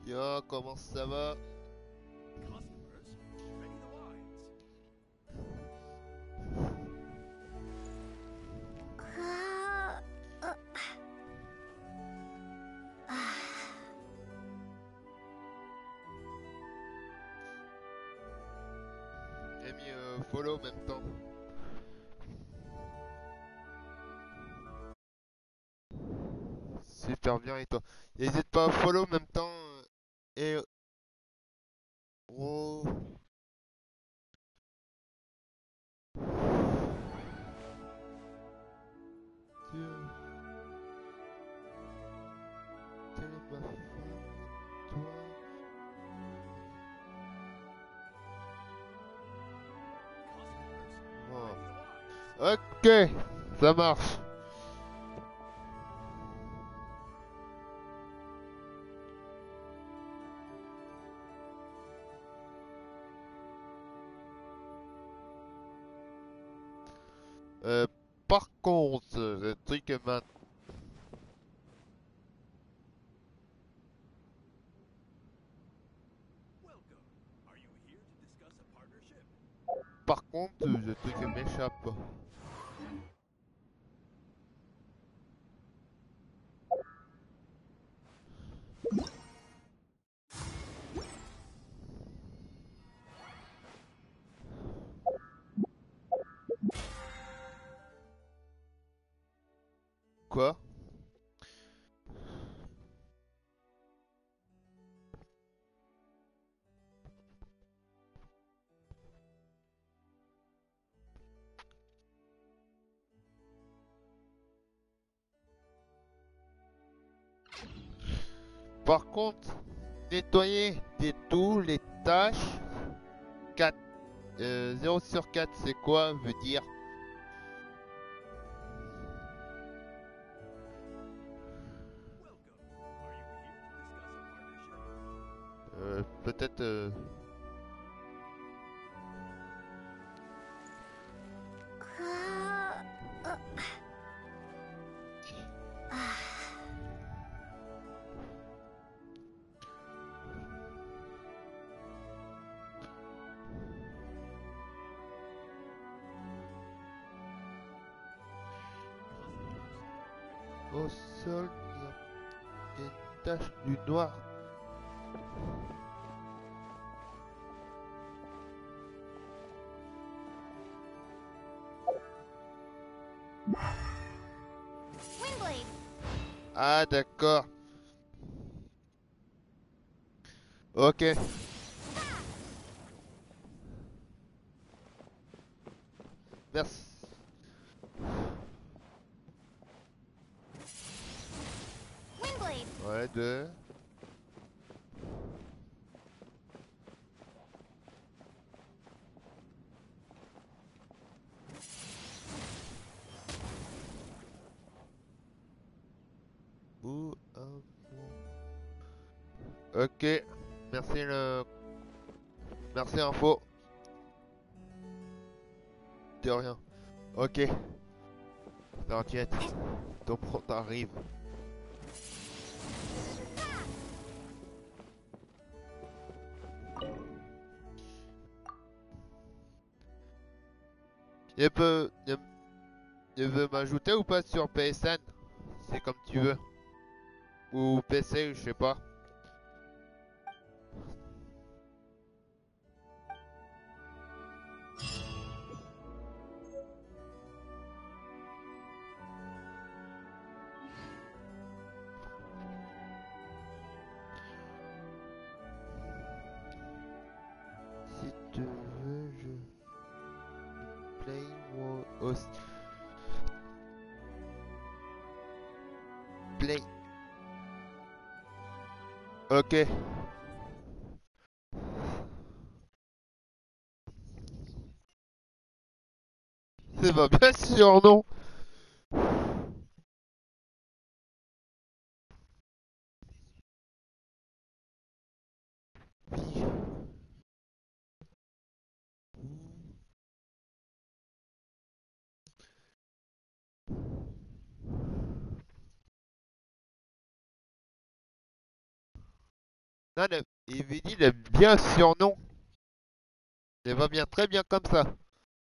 Yo, comment ça va? Customers, ready the wines. J'ai mis follow en même temps. Super bien et toi? N'hésite pas à follow en même temps et oh. Dieu. Quelle est ma femme, toi? Customers, ready the Oh. wines. Ok, ça marche. Par contre, le truc est maintenant. Welcome. Are you here to discuss a partnership? Par contre, le truc m'échappe. Quoi? Par contre, nettoyer tous les tâches 4, 0 sur 4, c'est quoi veut dire? Welcome. Are you here to discuss a partnership? Peut-être au sol, il y a une tache du noir. Windblade! Ah, d'accord. Ok. Merci. Windblade! Ouais, deux. Ou un. Ok. Merci le. Merci info. De rien. Ok. T'inquiète. Ton pro t'arrive. Il veut m'ajouter ou pas sur PSN? C'est comme tu veux. Ou PC, je sais pas. Si tu veux, je play moi aussi. Play. Ok. C'est pas bien sûr, non? Non, Evie il aime bien ce surnom. Il va bien, très bien comme ça.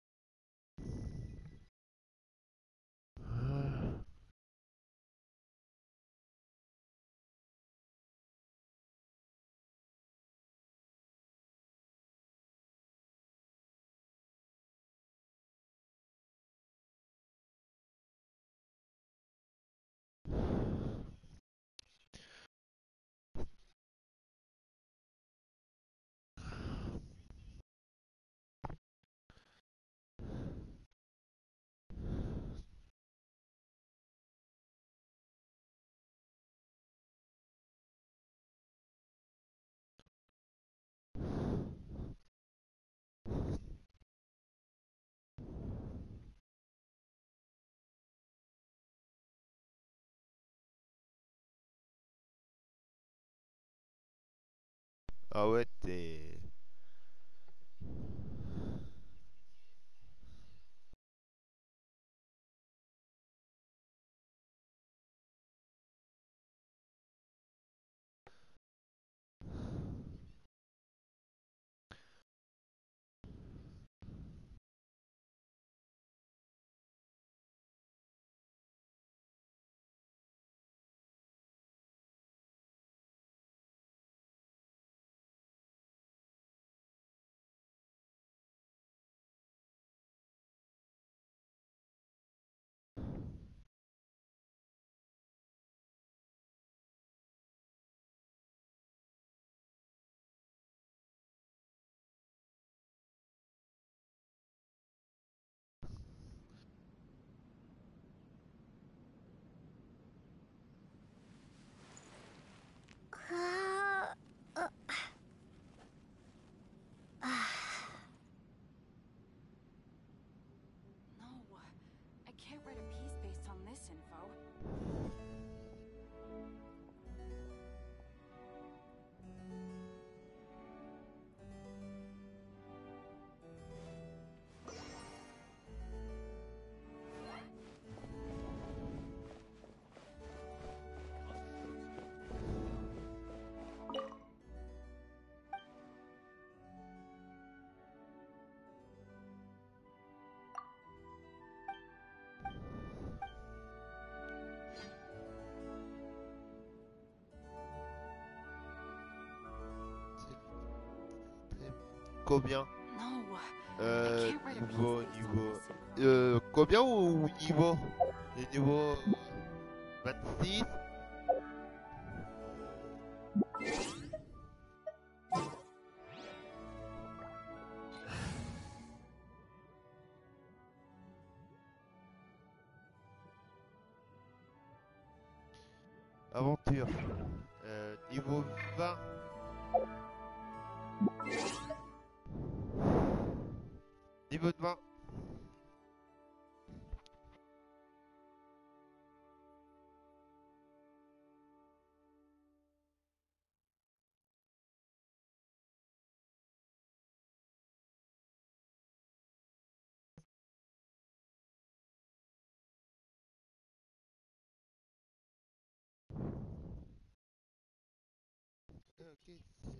Ah ouais, t'es... No, I can't write a piece based on this info. Combien? No, I can't write a piece Niveau, based on niveau... this info. Combien ou niveau? Le niveau 26? Aventure. Niveau 20. Niveau de 20. Ok,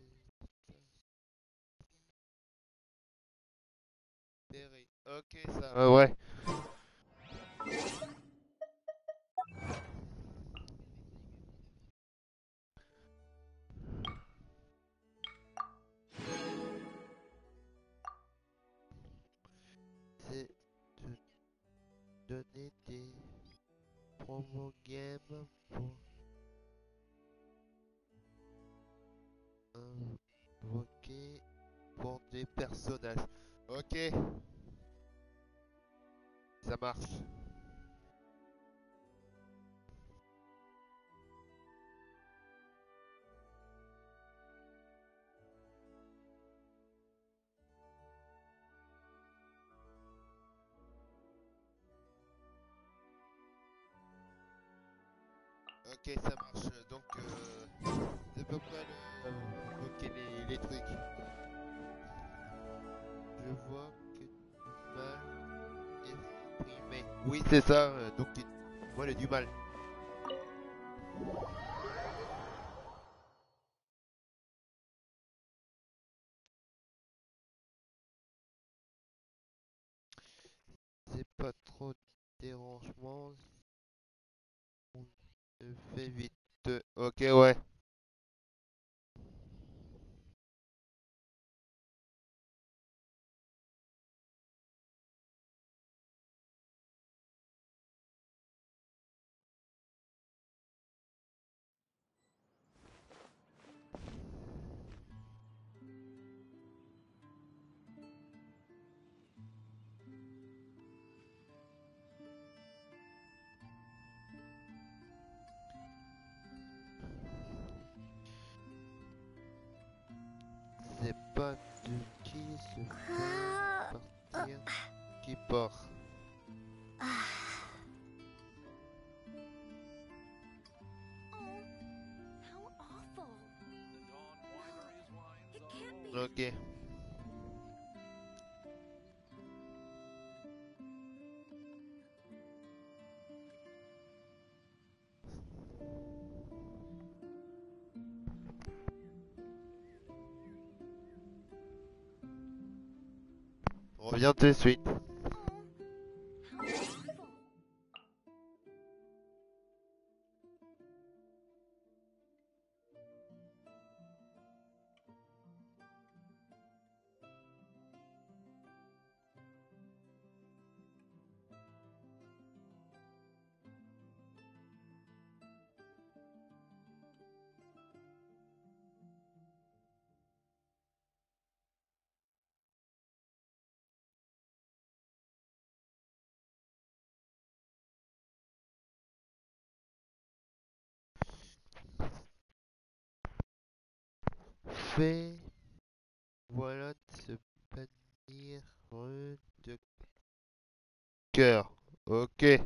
ok, ça va, ouais. C'est de donner des promo games pour invoquer pour des personnages. Ok, ça marche. Ok, ça marche. Donc, c'est à peu près ok, les trucs. Je vois que tu mal exprimé. Oui, c'est ça. Donc, moi, il a du mal. dérangement. On fait vite. Ok, ouais. C'est pas de qui se fait partir qui part. Oh, how awful. Dawn Winery's wines It on can't the be. Ok. On revient tout de suite. Oh, how awful. Fait. Voilà de se bannir de cœur. Ok.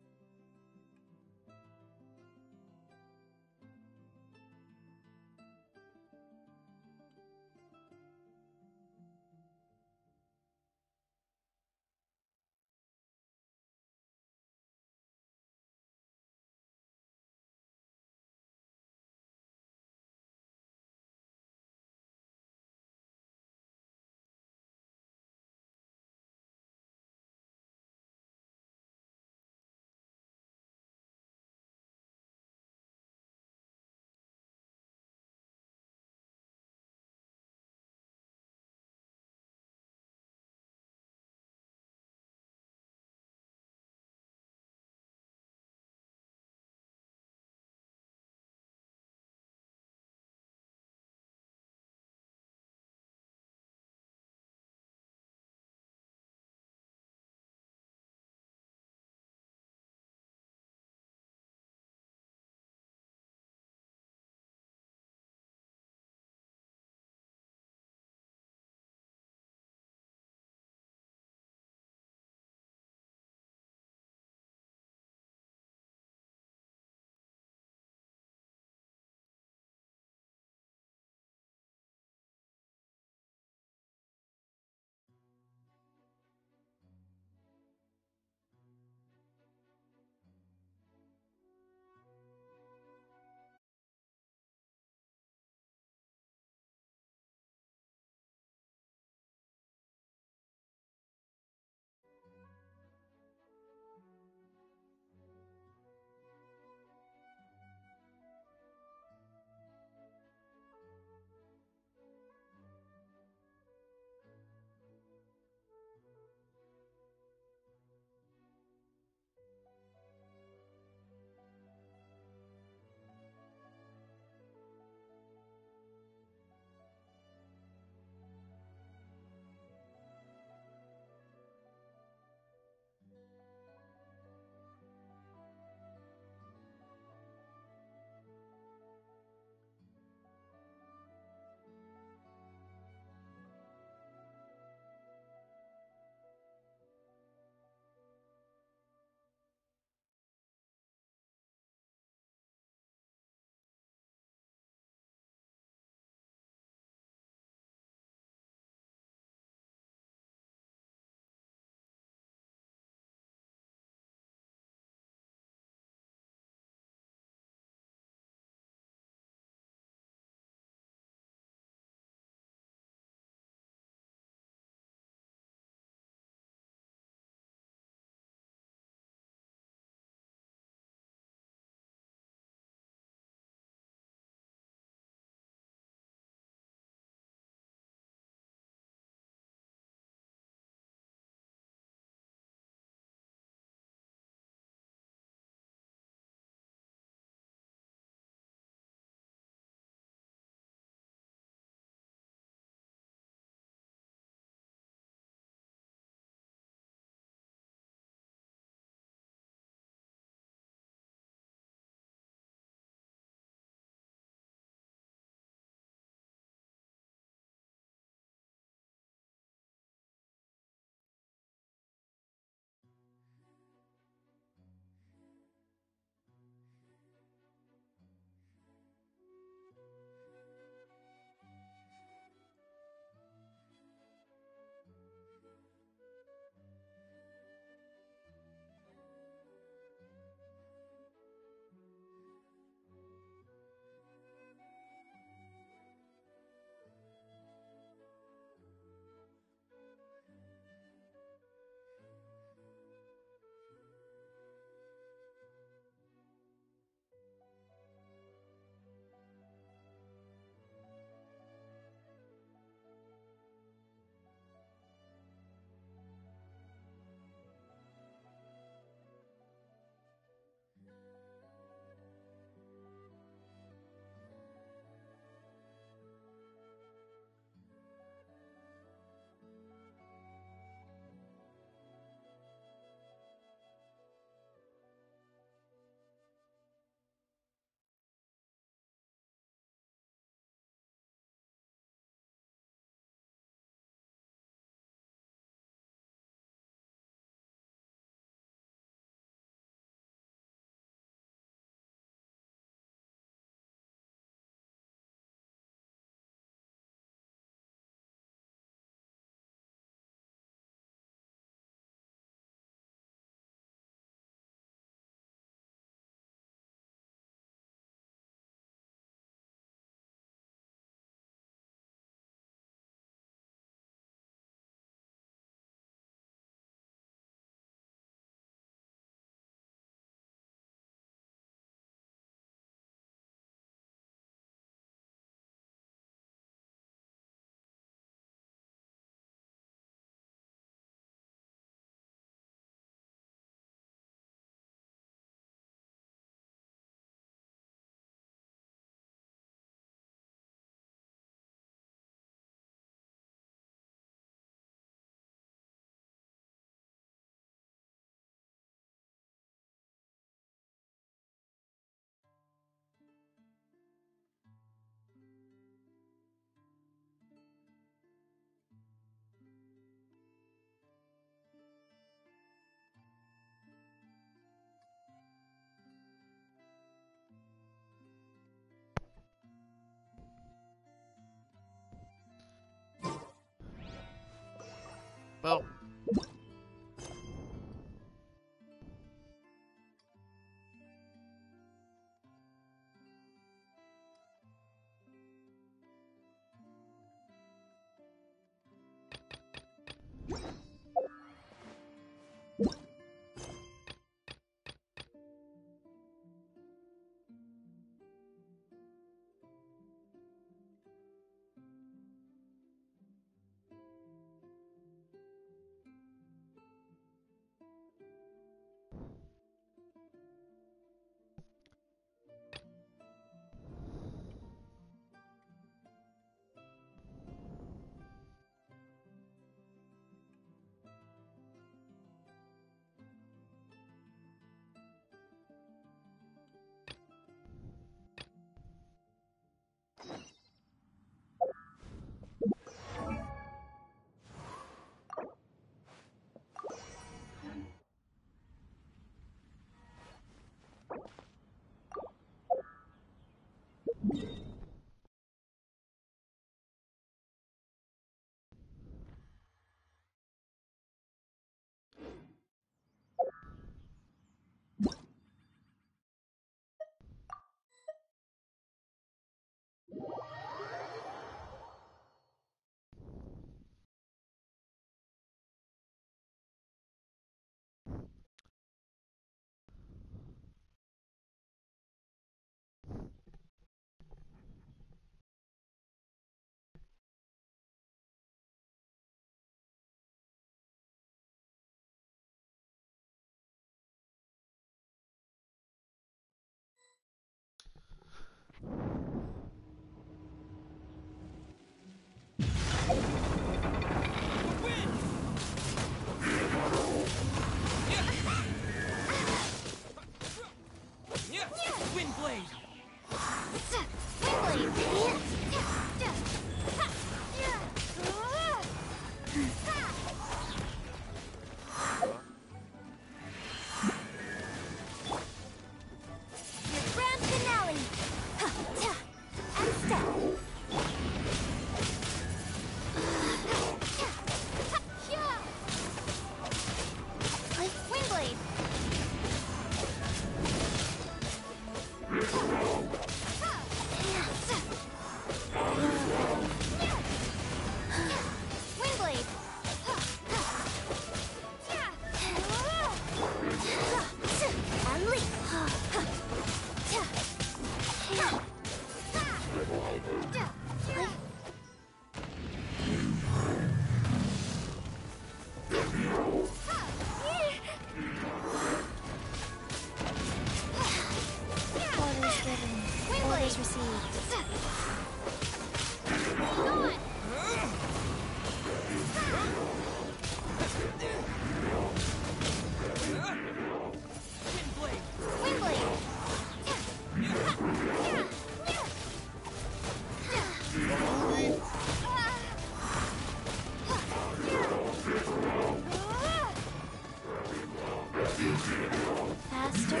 Faster.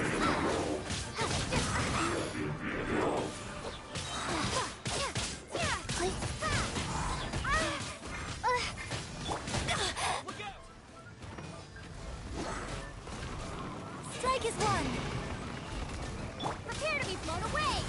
Strike is one. Prepare to be blown away.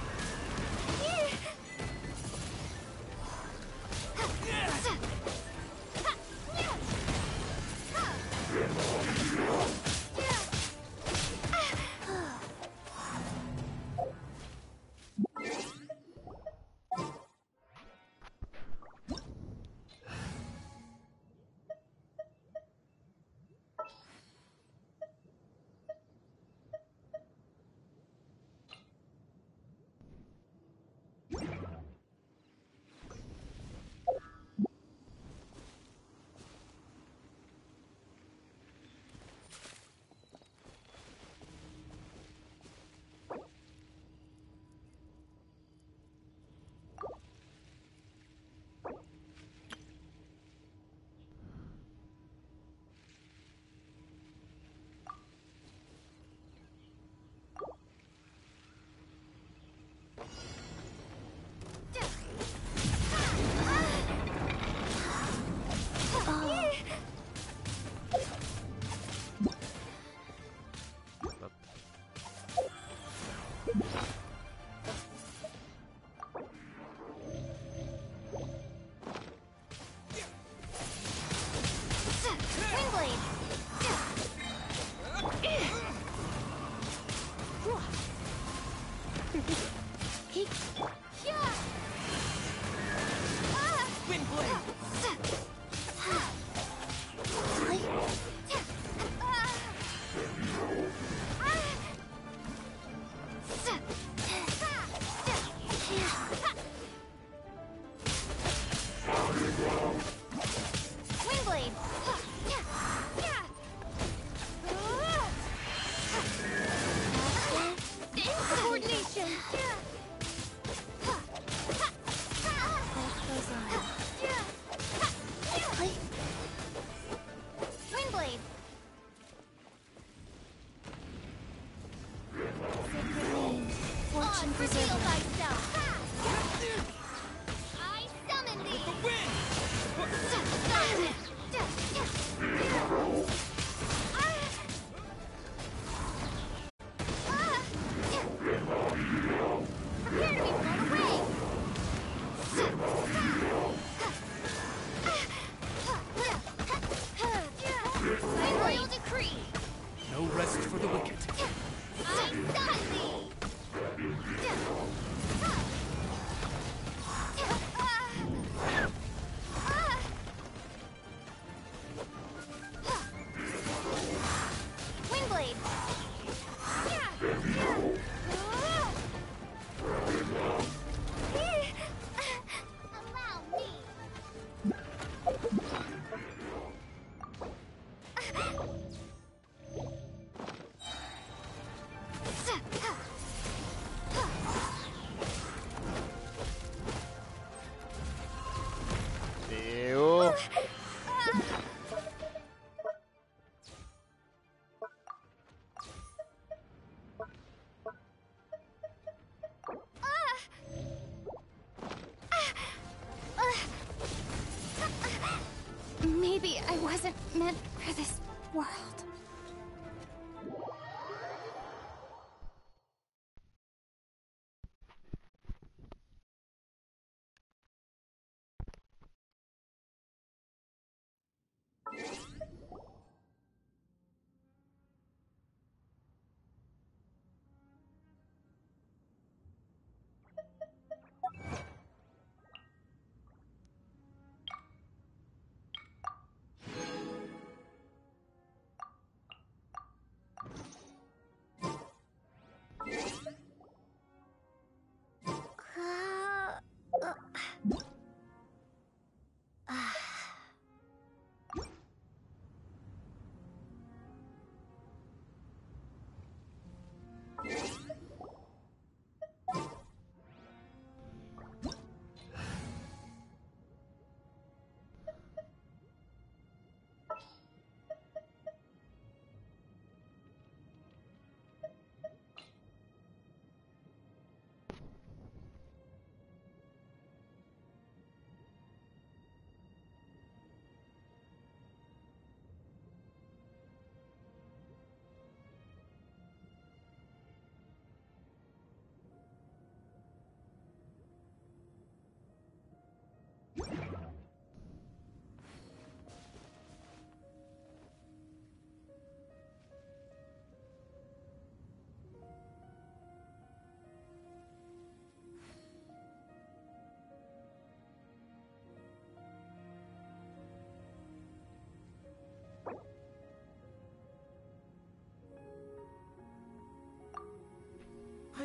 Maybe I wasn't meant for this world.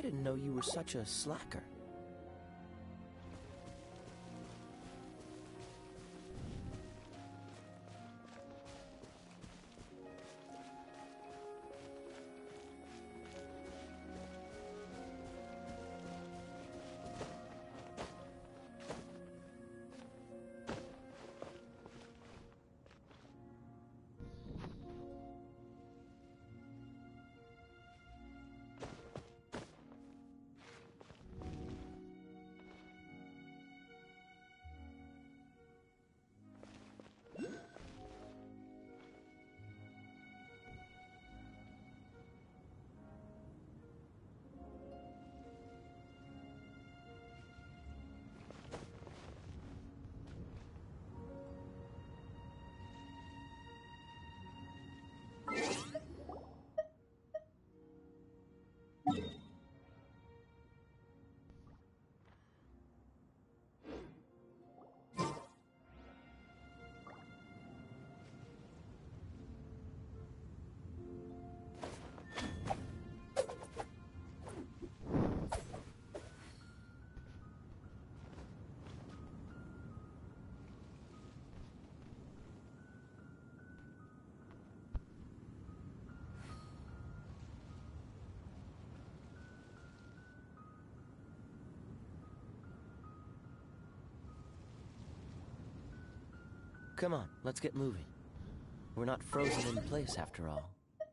didn't know you were such a slacker. Come on, let's get moving. We're not frozen in place after all.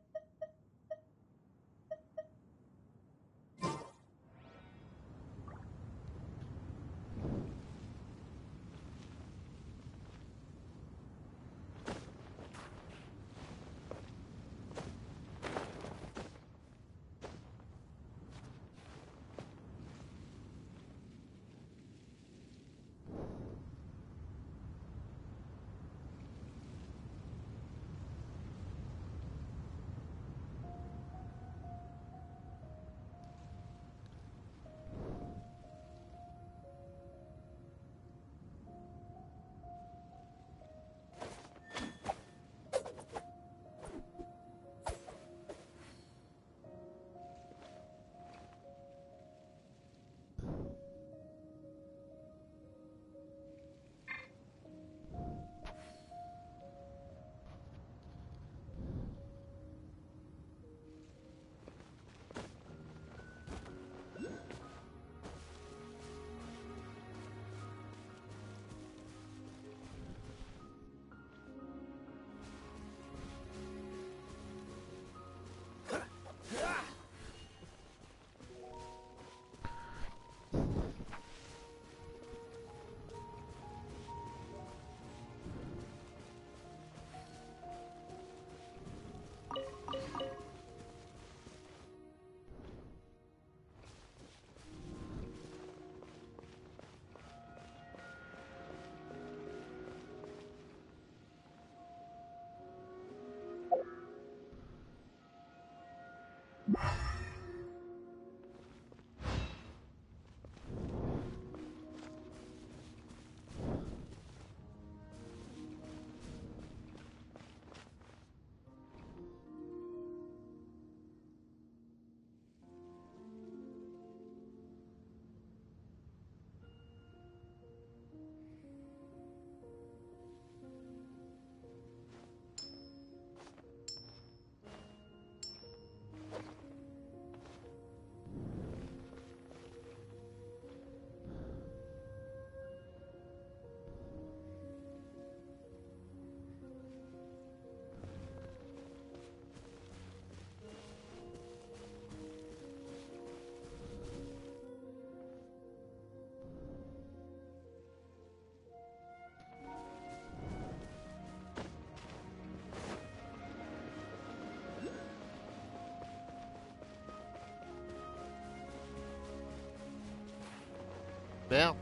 Merde.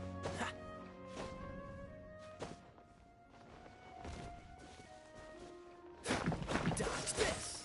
Dodge this.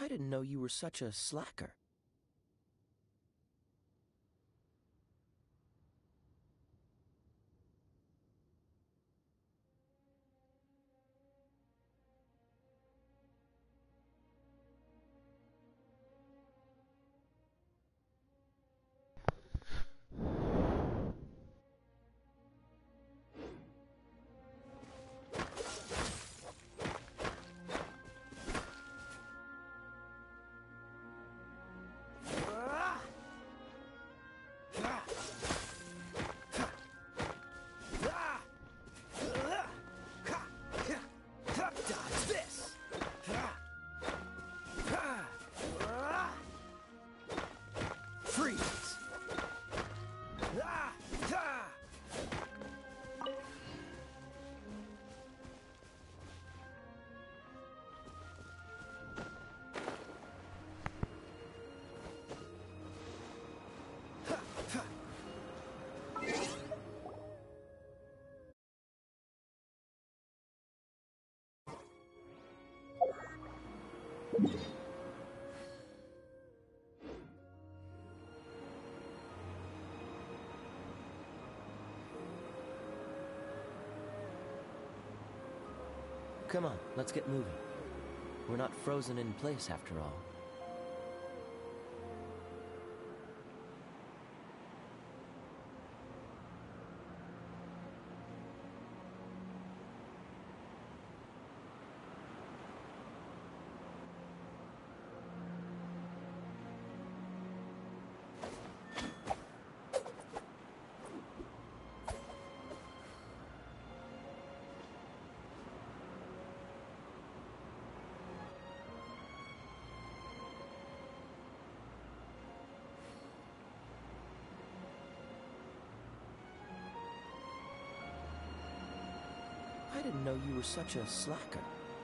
I didn't know you were such a slacker. Come on, let's get moving. We're not frozen in place after all. I didn't know you were such a slacker.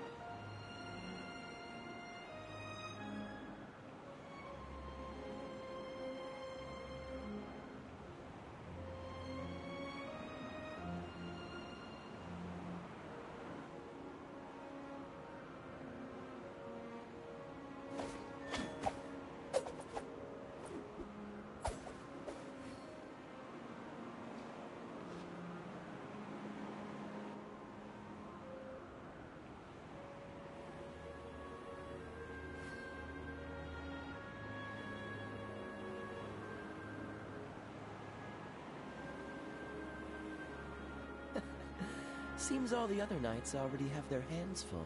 Seems all the other knights already have their hands full.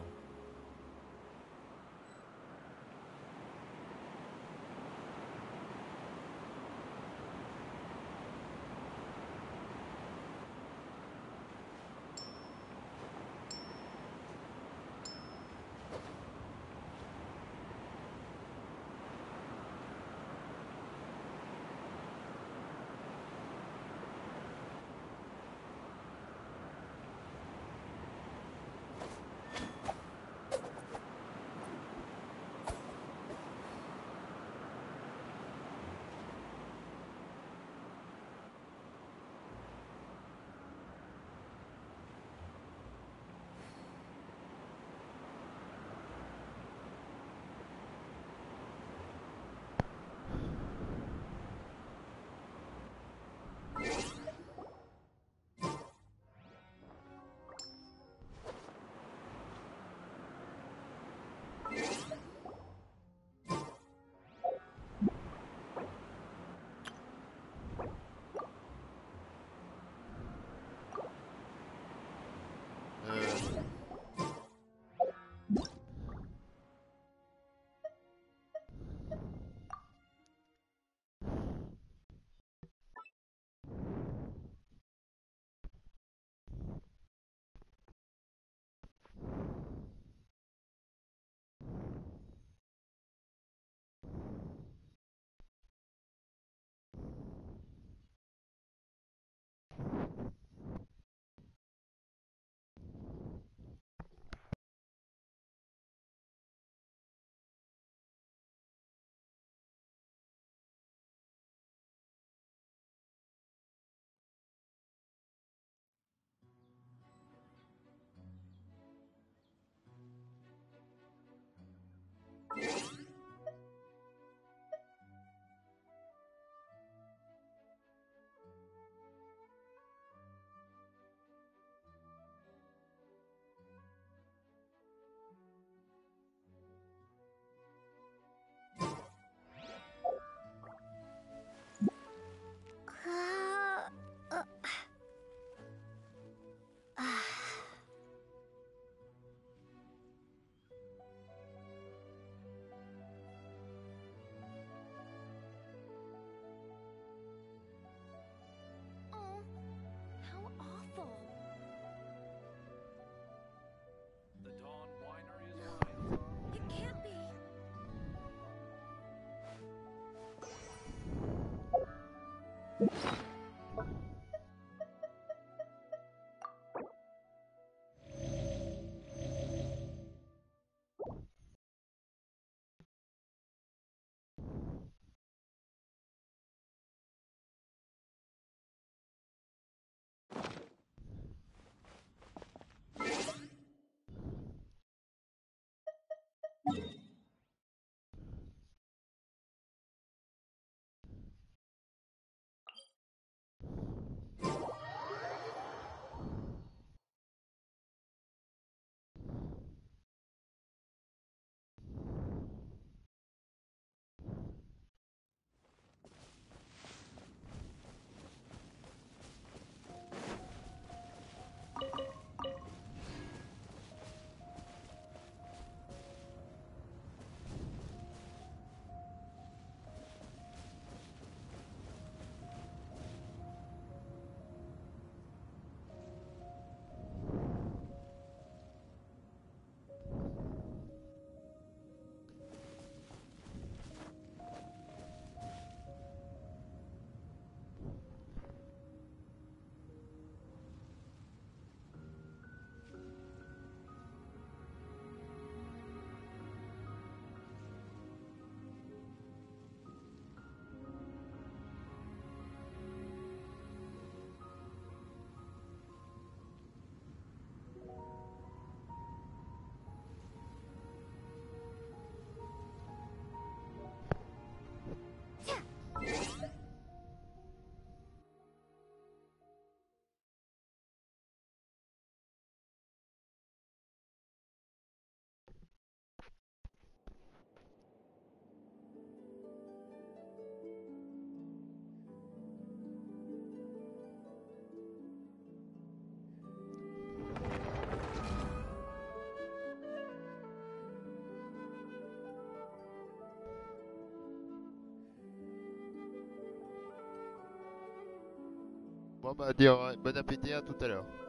Bon bah dire bon appétit, à tout à l'heure.